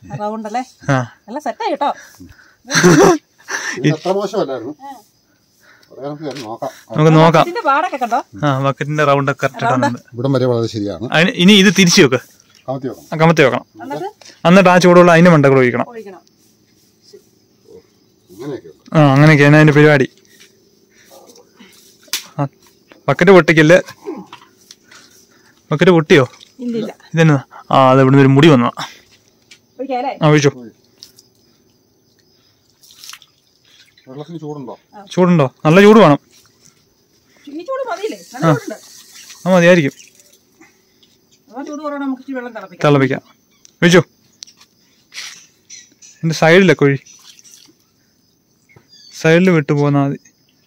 നമുക്ക് നോക്കാം. ആ ബക്കറ്റിന്റെ റൗണ്ട് കറക്റ്റ്. ഇവിടം വരെ വളരെ ശരിയാണ്. ഇനി ഇത് തിരിച്ചു വെക്ക്, കമത്തി വെക്കണം. എന്നിട്ട് ആ ചൂടുവെള്ളം അതിന് മണ്ടകൾ ഒഴിക്കണം. ആ അങ്ങനെയൊക്കെയാണ് അതിന്റെ പരിപാടി. ആ ബക്കറ്റ് പൊട്ടിക്കല്ലേ? ബക്കറ്റ് പൊട്ടിയോ? ഇതെന്നാ? ആ അത് ഇവിടുന്ന് ഒരു മുടി വന്നതാ. ആ ഒഴിച്ചോ. ചൂടുണ്ടോ? നല്ല ചൂട് വേണം. ആ മതിയായിരിക്കും. തിളപ്പിക്കാം. ഒഴിച്ചോ. എന്റെ സൈഡിലൊക്കെ ഒഴി. സൈഡിൽ വിട്ടു പോന്നാ മതി.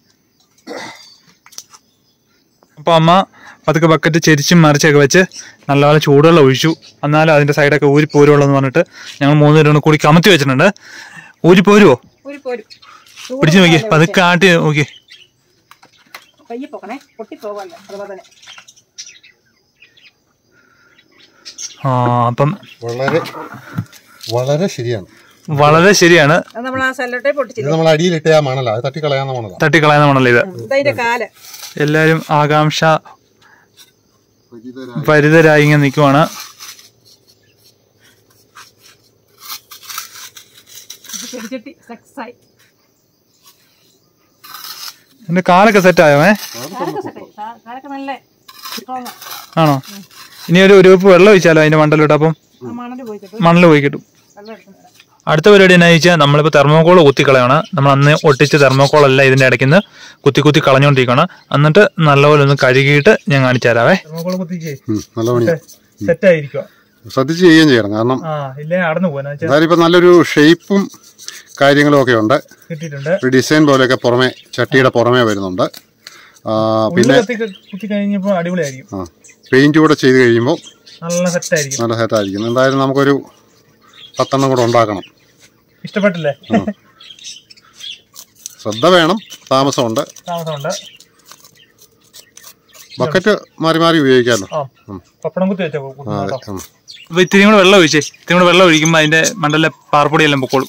അപ്പൊ അമ്മ പതുക്കെ ബക്കറ്റ് ചെരിച്ചും മറിച്ചൊക്കെ വെച്ച് നല്ലപോലെ ചൂടുവെള്ളം ഒഴിച്ചു. എന്നാലും അതിന്റെ സൈഡൊക്കെ ഊരി പോരുള്ളൂ എന്ന് പറഞ്ഞിട്ട് ഞങ്ങൾ മൂന്ന് പേരും കൂടി കമത്തി വെച്ചിട്ടുണ്ട്. ഊരി പോരുവോ? പിടിച്ചു നോക്കി, പതുക്കെ ആട്ടി നോക്കി. ആ അപ്പം വളരെ വളരെ ശരിയാണ്, വളരെ ശരിയാണ്. നമ്മൾ അടിയിലിട്ട ആ മണല അത് തട്ടിക്കളയാന്ന മണല തട്ടിക്കളയാന്ന മണല ഇത്. എല്ലാരും ആകാംക്ഷ പരിതരായി ഇങ്ങനെ നിൽക്കുവാണ്. എന്റെ കാലൊക്കെ സെറ്റായോ? ഏ ആണോ? ഇനി ഒരു ഒരു വെള്ളം ഒഴിച്ചാലോ അതിന്റെ മണ്ടലോട്ട്? അപ്പം മണല് പോയി കിട്ടും. അടുത്ത പരിപാടി എന്നാ ചോദിച്ചാൽ നമ്മളിപ്പോൾ തെർമോക്കോൾ കുത്തിക്കളയാണ്. നമ്മൾ അന്ന് ഒട്ടിച്ച് തെർമോക്കോളല്ല ഇതിന്റെ ഇടയ്ക്ക് നിന്ന് കുത്തി കുത്തി കളഞ്ഞോണ്ടിരിക്കണം. എന്നിട്ട് നല്ലപോലെ ഒന്ന് കഴുകിയിട്ട് ഞാൻ കാണിച്ചു തരാവേ. തെർമോക്കോൾ കുത്തിക്കേ സെറ്റ് ആയിരിക്കുക. ശ്രദ്ധിച്ച് ചെയ്യുകയും ചെയ്യണം. കാരണം ഇല്ലേ അടന്നു പോകാൻ ഇപ്പൊ നല്ലൊരു ഷേപ്പും കാര്യങ്ങളും ഒക്കെ ഉണ്ട്. ഒരു ഡിസൈൻ പോലെയൊക്കെ പുറമെ ചട്ടിയുടെ പുറമെ വരുന്നുണ്ട്. പിന്നെ കുത്തി കഴിഞ്ഞപ്പോൾ അടിപൊളിയായിരിക്കും. പെയിന്റ് കൂടെ ചെയ്ത് കഴിയുമ്പോൾ നല്ല സെറ്റായിരിക്കും. നല്ല സെറ്റായിരിക്കും. എന്തായാലും നമുക്കൊരു പത്തെണ്ണം കൂടെ ഉണ്ടാക്കണം. ഇഷ്ടപ്പെട്ടില്ലേ? ശ്രദ്ധ വേണം, താമസമുണ്ട്. താമസമുണ്ട്. ബക്കറ്റ് മാറി മാറി ഉപയോഗിക്കാമല്ലോ. പപ്പടം കുത്തി വെച്ചോ. അപ്പൊ ഇത്തിരി കൂടെ വെള്ളം ഒഴിച്ചേ. ഇത്തിരി കൂടെ വെള്ളം ഒഴിക്കുമ്പോൾ അതിന്റെ മണ്ടലിലെ പാർപ്പൊടി എല്ലാം പൊക്കോളും.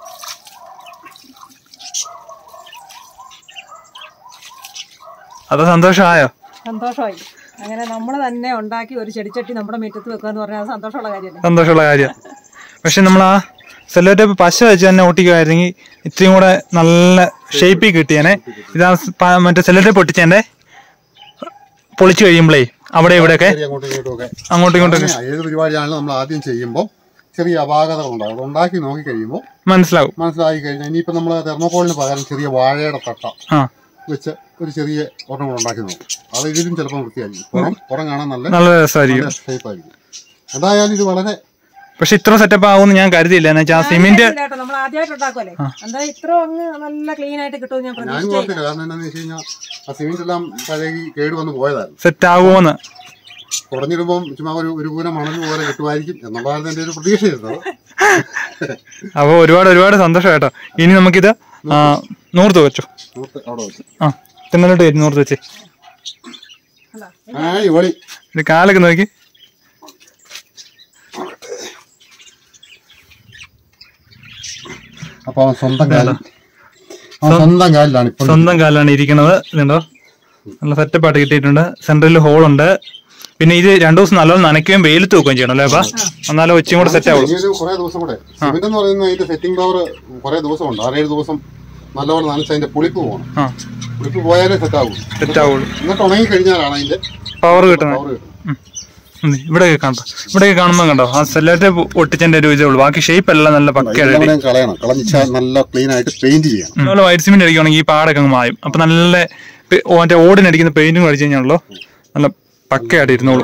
അത് സന്തോഷമായോ? സന്തോഷമായി. അങ്ങനെ നമ്മൾ തന്നെ ഉണ്ടാക്കി ഒരു ചെടിച്ചട്ടി നമ്മുടെ മുറ്റത്ത് വെക്കുക എന്ന് പറഞ്ഞാൽ അത് സന്തോഷമുള്ള കാര്യമല്ലേ? സന്തോഷമുള്ള കാര്യം. പക്ഷെ നമ്മൾ ആ സെല്ലോ ടേപ്പ് പശ വെച്ച് തന്നെ ഒട്ടിക്കുമായിരുന്നെങ്കിൽ ഇത്രയും കൂടെ നല്ല ഷേപ്പിൽ കിട്ടിയേനെ. ഇതാ മറ്റേ സെല്ലോ ടേപ്പ് ഒട്ടിച്ചതിന്റെ പൊളിച്ചു കഴിയുമ്പോഴേ അവിടെ ഇവിടെയൊക്കെ അങ്ങോട്ടും ഇങ്ങോട്ടും ഏത് പരിപാടിയാണെങ്കിലും നമ്മൾ ആദ്യം ചെയ്യുമ്പോൾ ചെറിയ അപാകതകൾ ഉണ്ടാകും. അത് ഉണ്ടാക്കി നോക്കി കഴിയുമ്പോൾ മനസ്സിലാവും. മനസ്സിലാക്കി കഴിഞ്ഞാൽ ഇനിയിപ്പോ നമ്മൾ തെർമോക്കോളിന് പകരം ചെറിയ വാഴയുടെ തട്ട വെച്ച് ഒരു ചെറിയ ഒരെണ്ണം കൂടെ ഉണ്ടാക്കി നോക്കും. അത് ഇതിലും ചിലപ്പോൾ വൃത്തിയായിരിക്കും. പുറം പുറം കാണാൻ നല്ല നല്ല രസമായിരിക്കും, ഷേപ്പായിരിക്കും. എന്തായാലും ഇത് വളരെ പക്ഷെ ഇത്ര സെറ്റപ്പ് ആവുമെന്ന് ഞാൻ കരുതിയില്ല. സിമെന്റ് നമ്മൾ ആദ്യമായിട്ട് ഉണ്ടാക്കുമല്ലേ, എന്താ ഇത്ര അങ്ങ് നല്ല ക്ലീൻ ആയിട്ട് കിട്ടും ഞാൻ ഞാൻ ഓർത്തില്ല. കാരണം എന്താണെന്ന് വെച്ച് കഴിഞ്ഞാൽ ആ സിമെന്റ് എല്ലാം പഴകി കേട് വന്ന് പോയതായിരുന്നു. സെറ്റ് ആകുമോന്ന് കുറഞ്ഞിടുമ്പോൾ ചുമ്മാ ഒരു ഒരു പൂരം മണൽ പോലെ കിട്ടുമായിരിക്കും എന്നുള്ളതായിരുന്നു എന്റെ ഒരു പ്രതീക്ഷയായിരുന്നത്. അപ്പൊ ഒരുപാട് ഒരുപാട് സന്തോഷം കേട്ടോ. ഇനി നമുക്കിത് നൂർത്ത് വെച്ചു. ആ തിന്നലോട്ട് കയറ്റി നൂർത്ത് വെച്ചേ. കാലൊക്കെ നോക്കി. അപ്പൊ സ്വന്തം കാലം സ്വന്തം കാലിലാണ് സ്വന്തം കാലിലാണ് ഇരിക്കുന്നത്. ഇതുണ്ടോ, നല്ല സെറ്റപ്പായിട്ട് കിട്ടിയിട്ടുണ്ട്. സെന്ററിൽ ഹോളുണ്ട്. പിന്നെ ഇത് രണ്ടു ദിവസം നല്ലോണം നനയ്ക്കുകയും വെയിലത്ത് വെക്കുകയും ചെയ്യണം അല്ലേ? അപ്പൊ എന്നാലും ഉച്ചയും കൂടെ സെറ്റ് ആവുള്ളൂ. കുറെ ദിവസം കൂടെ സിമെന്റ് എന്ന് പറയുന്നത് അതിന്റെ സെറ്റിംഗ് പവർ കുറെ ദിവസം ഉണ്ട്. ആറേഴ് ദിവസം നല്ലപോലെ നനച്ച് അതിന്റെ പുളിപ്പ് പോകണം. പുളിപ്പ് പോയാലേ സെറ്റ് ആവുള്ളൂ. സെറ്റ് ആവുള്ളൂ. എന്നിട്ട് ഉണങ്ങി കഴിഞ്ഞാലാണ് അതിന്റെ പവർ കിട്ടുന്നത്. ഇവിടെ കാണട്ടോ, ഇവിടെ കാണുമ്പോൾ കണ്ടോ ആ സെല്ലോട്ട് ഒട്ടിച്ചതിന്റെ ഒരു ഇതേ ഉള്ളൂ. ബാക്കി ഷേപ്പ് എല്ലാം നല്ല പക്കയായിട്ട് കളയണം. കളഞ്ഞാൽ നല്ല ക്ലീൻ ആയിട്ട് പെയിന്റ് ചെയ്യണം. അതുപോലെ വൈറ്റ് സിമെന്റ് അടിക്കുകയാണെങ്കിൽ ഈ പാടൊക്കെ അങ്ങ് മായും. അപ്പൊ നല്ല മറ്റേ ഓടിനടിക്കുന്ന പെയിന്റും അടിച്ചു കഴിഞ്ഞാണല്ലോ നല്ല പക്കയായിട്ട് ഇരുന്നോളൂ.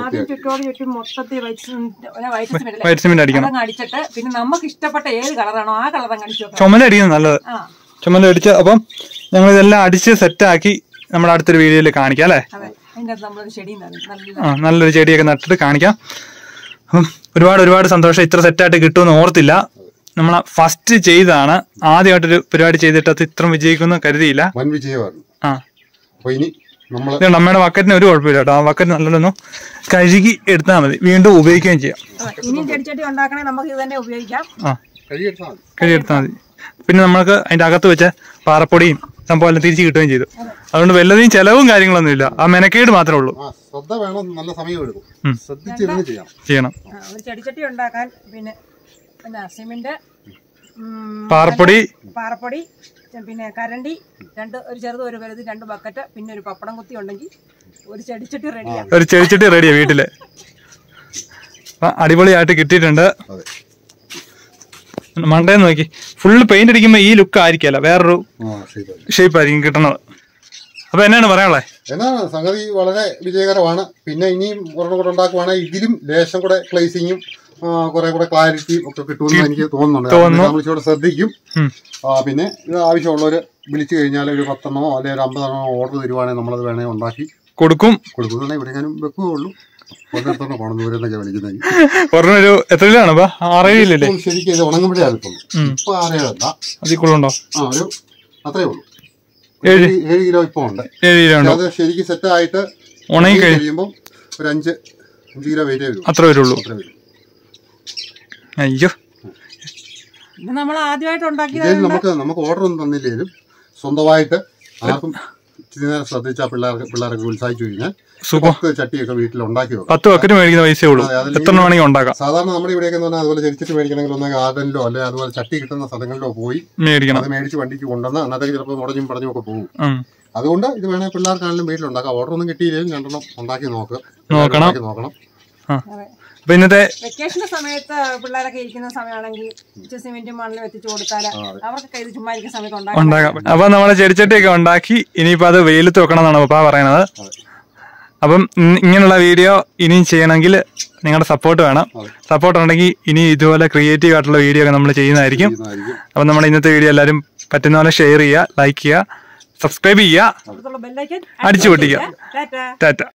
വൈറ്റ് സിമെന്റ് അടിക്കണം. പിന്നെ നമുക്ക് ഇഷ്ടപ്പെട്ട ഏത് കളറാണോ ആ കളർ ചുമല അടിക്കുന്നത് നല്ലത്. ചുമല അടിച്ച് അപ്പം ഞങ്ങൾ ഇതെല്ലാം അടിച്ച് സെറ്റാക്കി നമ്മുടെ അടുത്തൊരു വീഡിയോയിൽ കാണിക്കാം അല്ലേ? ആ നല്ലൊരു ചെടിയൊക്കെ നട്ടിട്ട് കാണിക്കാം. അപ്പം ഒരുപാട് ഒരുപാട് സന്തോഷം. ഇത്ര സെറ്റായിട്ട് കിട്ടുമെന്ന് ഓർത്തില്ല. നമ്മൾ ഫസ്റ്റ് ചെയ്താണ്, ആദ്യമായിട്ടൊരു പരിപാടി ചെയ്തിട്ട് അത് ഇത്ര വിജയിക്കുമെന്ന് കരുതിയില്ല. ആ ഇതുണ്ട് അമ്മയുടെ ബക്കറ്റിന് ഒരു കുഴപ്പമില്ല കേട്ടോ. ആ ബക്കറ്റ് നല്ലൊന്ന് കഴുകി എടുത്താൽ മതി, വീണ്ടും ഉപയോഗിക്കുകയും ചെയ്യാം. ആ കഴുകിയെടുത്താൽ മതി. പിന്നെ നമ്മൾക്ക് അതിന്റെ അകത്ത് വെച്ച പാറപ്പൊടിയും സംഭവം എല്ലാം തിരിച്ചു കിട്ടുകയും ചെയ്തു. അതുകൊണ്ട് വല്ലതും ചെലവും കാര്യങ്ങളൊന്നും ഇല്ല. ആ മെനക്കേട് മാത്രമേ ഉള്ളൂ. ചെയ്യണം. ചെടിച്ചട്ടി ഉണ്ടാക്കാൻ പിന്നെ സിമെന്റ്, പാറപ്പൊടി, പാറപ്പൊടി, പിന്നെ കരണ്ടി രണ്ട് ഒരു ചെറുത് ഒരു വലുത് രണ്ട് ബക്കറ്റ് പിന്നെ ഒരു പപ്പടം കുത്തി ഉണ്ടെങ്കിൽ ഒരു ചെടിച്ചട്ടി റെഡിയാണ്. ഒരു ചെടിച്ചട്ടി റെഡിയാ വീട്ടില്. അപ്പൊ അടിപൊളിയായിട്ട് കിട്ടിയിട്ടുണ്ട്. മണ്ടേന്ന് നോക്കി ഫുള്ള് പെയിന്റ് അടിക്കുമ്പോ ഈ ലുക്ക് ആയിരിക്കല്ല, വേറൊരു ഷേപ്പ് ആയിരിക്കും കിട്ടുന്നത്. അപ്പൊ എന്നാണ് പറയാനുള്ളത്? എന്നാണ് സംഗതി വളരെ വിജയകരമാണ്. പിന്നെ ഇനിയും ഒരെണ്ണം കൂടെ ഉണ്ടാക്കുവാണെങ്കിൽ ഇതിലും ലേശം കൂടെ ക്ലേസിങ്ങും കുറെ കൂടെ ക്ലാരിറ്റിയും ഒക്കെ കിട്ടുമെന്ന് എനിക്ക് തോന്നുന്നുണ്ട്. നമ്മൾ ഇച്ചിരി ശ്രദ്ധിക്കും. പിന്നെ ഇത് ആവശ്യമുള്ളവർ വിളിച്ചു കഴിഞ്ഞാൽ ഒരു പത്തെണ്ണമോ അല്ലെങ്കിൽ ഒരു അമ്പതെണ്ണമോ ഓർഡർ തരുവാണെങ്കിൽ നമ്മളത് വേണമെങ്കിൽ ഉണ്ടാക്കി കൊടുക്കും. കൊടുക്കുന്നുണ്ടെങ്കിൽ ഇവിടെ ഞാനും വെക്കുകയുള്ളൂ. ഒരിടത്തോടെ പോകണം, ദൂരെന്നൊക്കെ വിളിക്കുന്നെങ്കിൽ ഒരു എത്ര കിലോ ആണ്? ആറേഴില്ലേ? ശരിക്കും ഇത് ഉണങ്ങുമ്പോഴേ അടുത്തുള്ളൂ. ഇപ്പൊ ആറേഴല്ല, അതിൽ കൂടുതലുണ്ടോ? ആ ഒരു അത്രേ ഉള്ളൂ. ഏഴ് കിലോ ഇപ്പൊ ഉണ്ട്. അത് ശരിക്കും സെറ്റ് ആയിട്ട് ഉണങ്ങി കഴിയുമ്പോൾ ഒരു അഞ്ച് അഞ്ച് കിലോ വെയിറ്റ് വരും. അത്ര വരുള്ളൂ. അയ്യോ, നമ്മൾ ആദ്യമായിട്ട് ഉണ്ടാക്കി നമുക്ക് നമുക്ക് ഓർഡർ ഒന്നും തന്നില്ലേലും സ്വന്തമായിട്ട് ആർക്കും ഇച്ചിരി നേരം ശ്രദ്ധിച്ചാൽ പിള്ളേർക്ക് പിള്ളേർക്ക് ഉത്സാഹിച്ചു കഴിഞ്ഞാൽ പത്ത് ചട്ടിയൊക്കെ വീട്ടിൽ ഉണ്ടാക്കി വെക്കും. പത്ത് ബക്കറ്റ് മേടിക്കുന്ന പൈസയേ ഉള്ളൂ. എത്ര വേണമെങ്കിൽ ഉണ്ടാക്കാം. സാധാരണ നമ്മുടെ ഇവിടെയൊക്കെ പറഞ്ഞാൽ അതുപോലെ ചെടിച്ചിട്ട് മേടിക്കണമെങ്കിൽ ഒന്ന് ഗാർഡനിലോ അല്ലെ അതുപോലെ ചട്ടി കിട്ടുന്ന സ്ഥലങ്ങളിലോ പോയി മേടിക്കണം. അത് മേടിച്ച് വണ്ടിക്ക് കൊണ്ടുവന്ന് അന്നത്തേക്ക് ചിലപ്പോൾ മുടഞ്ഞും പടഞ്ഞും ഒക്കെ പോകും. അതുകൊണ്ട് ഇത് വേണേൽ പിള്ളേർക്കാണെങ്കിലും വീട്ടിലുണ്ടാക്കാം. ഓർഡർ ഒന്നും കിട്ടിയില്ലെങ്കിലും രണ്ടെണ്ണം ഉണ്ടാക്കി നോക്കുക നോക്കണം നോക്കണം ഇന്നത്തെ വെക്കേഷന്റെ സമയത്ത് പിള്ളേരൊക്കെ ഇരിക്കുന്ന സമയമാണെങ്കിൽ സിമെന്റും മണ്ണിലും എത്തിച്ചു കൊടുത്താൽ അവർക്കൊക്കെ ഇത് ചുമ്മാ ഇരിക്കുന്ന സമയത്ത് ഉണ്ടാക്കാം. അപ്പൊ നമ്മള് ചെടിച്ചട്ടിയൊക്കെ ഉണ്ടാക്കി ഇനിയിപ്പോ അത് വെയിലത്ത് വെക്കണം എന്നാണ് പപ്പാ പറയുന്നത്. അപ്പം ഇങ്ങനെയുള്ള വീഡിയോ ഇനിയും ചെയ്യണമെങ്കിൽ നിങ്ങളുടെ സപ്പോർട്ട് വേണം. സപ്പോർട്ട് ഉണ്ടെങ്കിൽ ഇനി ഇതുപോലെ ക്രിയേറ്റീവ് ആയിട്ടുള്ള വീഡിയോ ഒക്കെ നമ്മൾ ചെയ്യുന്നതായിരിക്കും. അപ്പം നമ്മുടെ ഇന്നത്തെ വീഡിയോ എല്ലാവരും പറ്റുന്ന പോലെ ഷെയർ ചെയ്യുക, ലൈക്ക് ചെയ്യുക, സബ്സ്ക്രൈബ് ചെയ്യുക, അടിച്ചു പൊട്ടിക്കുക. ടാറ്റ.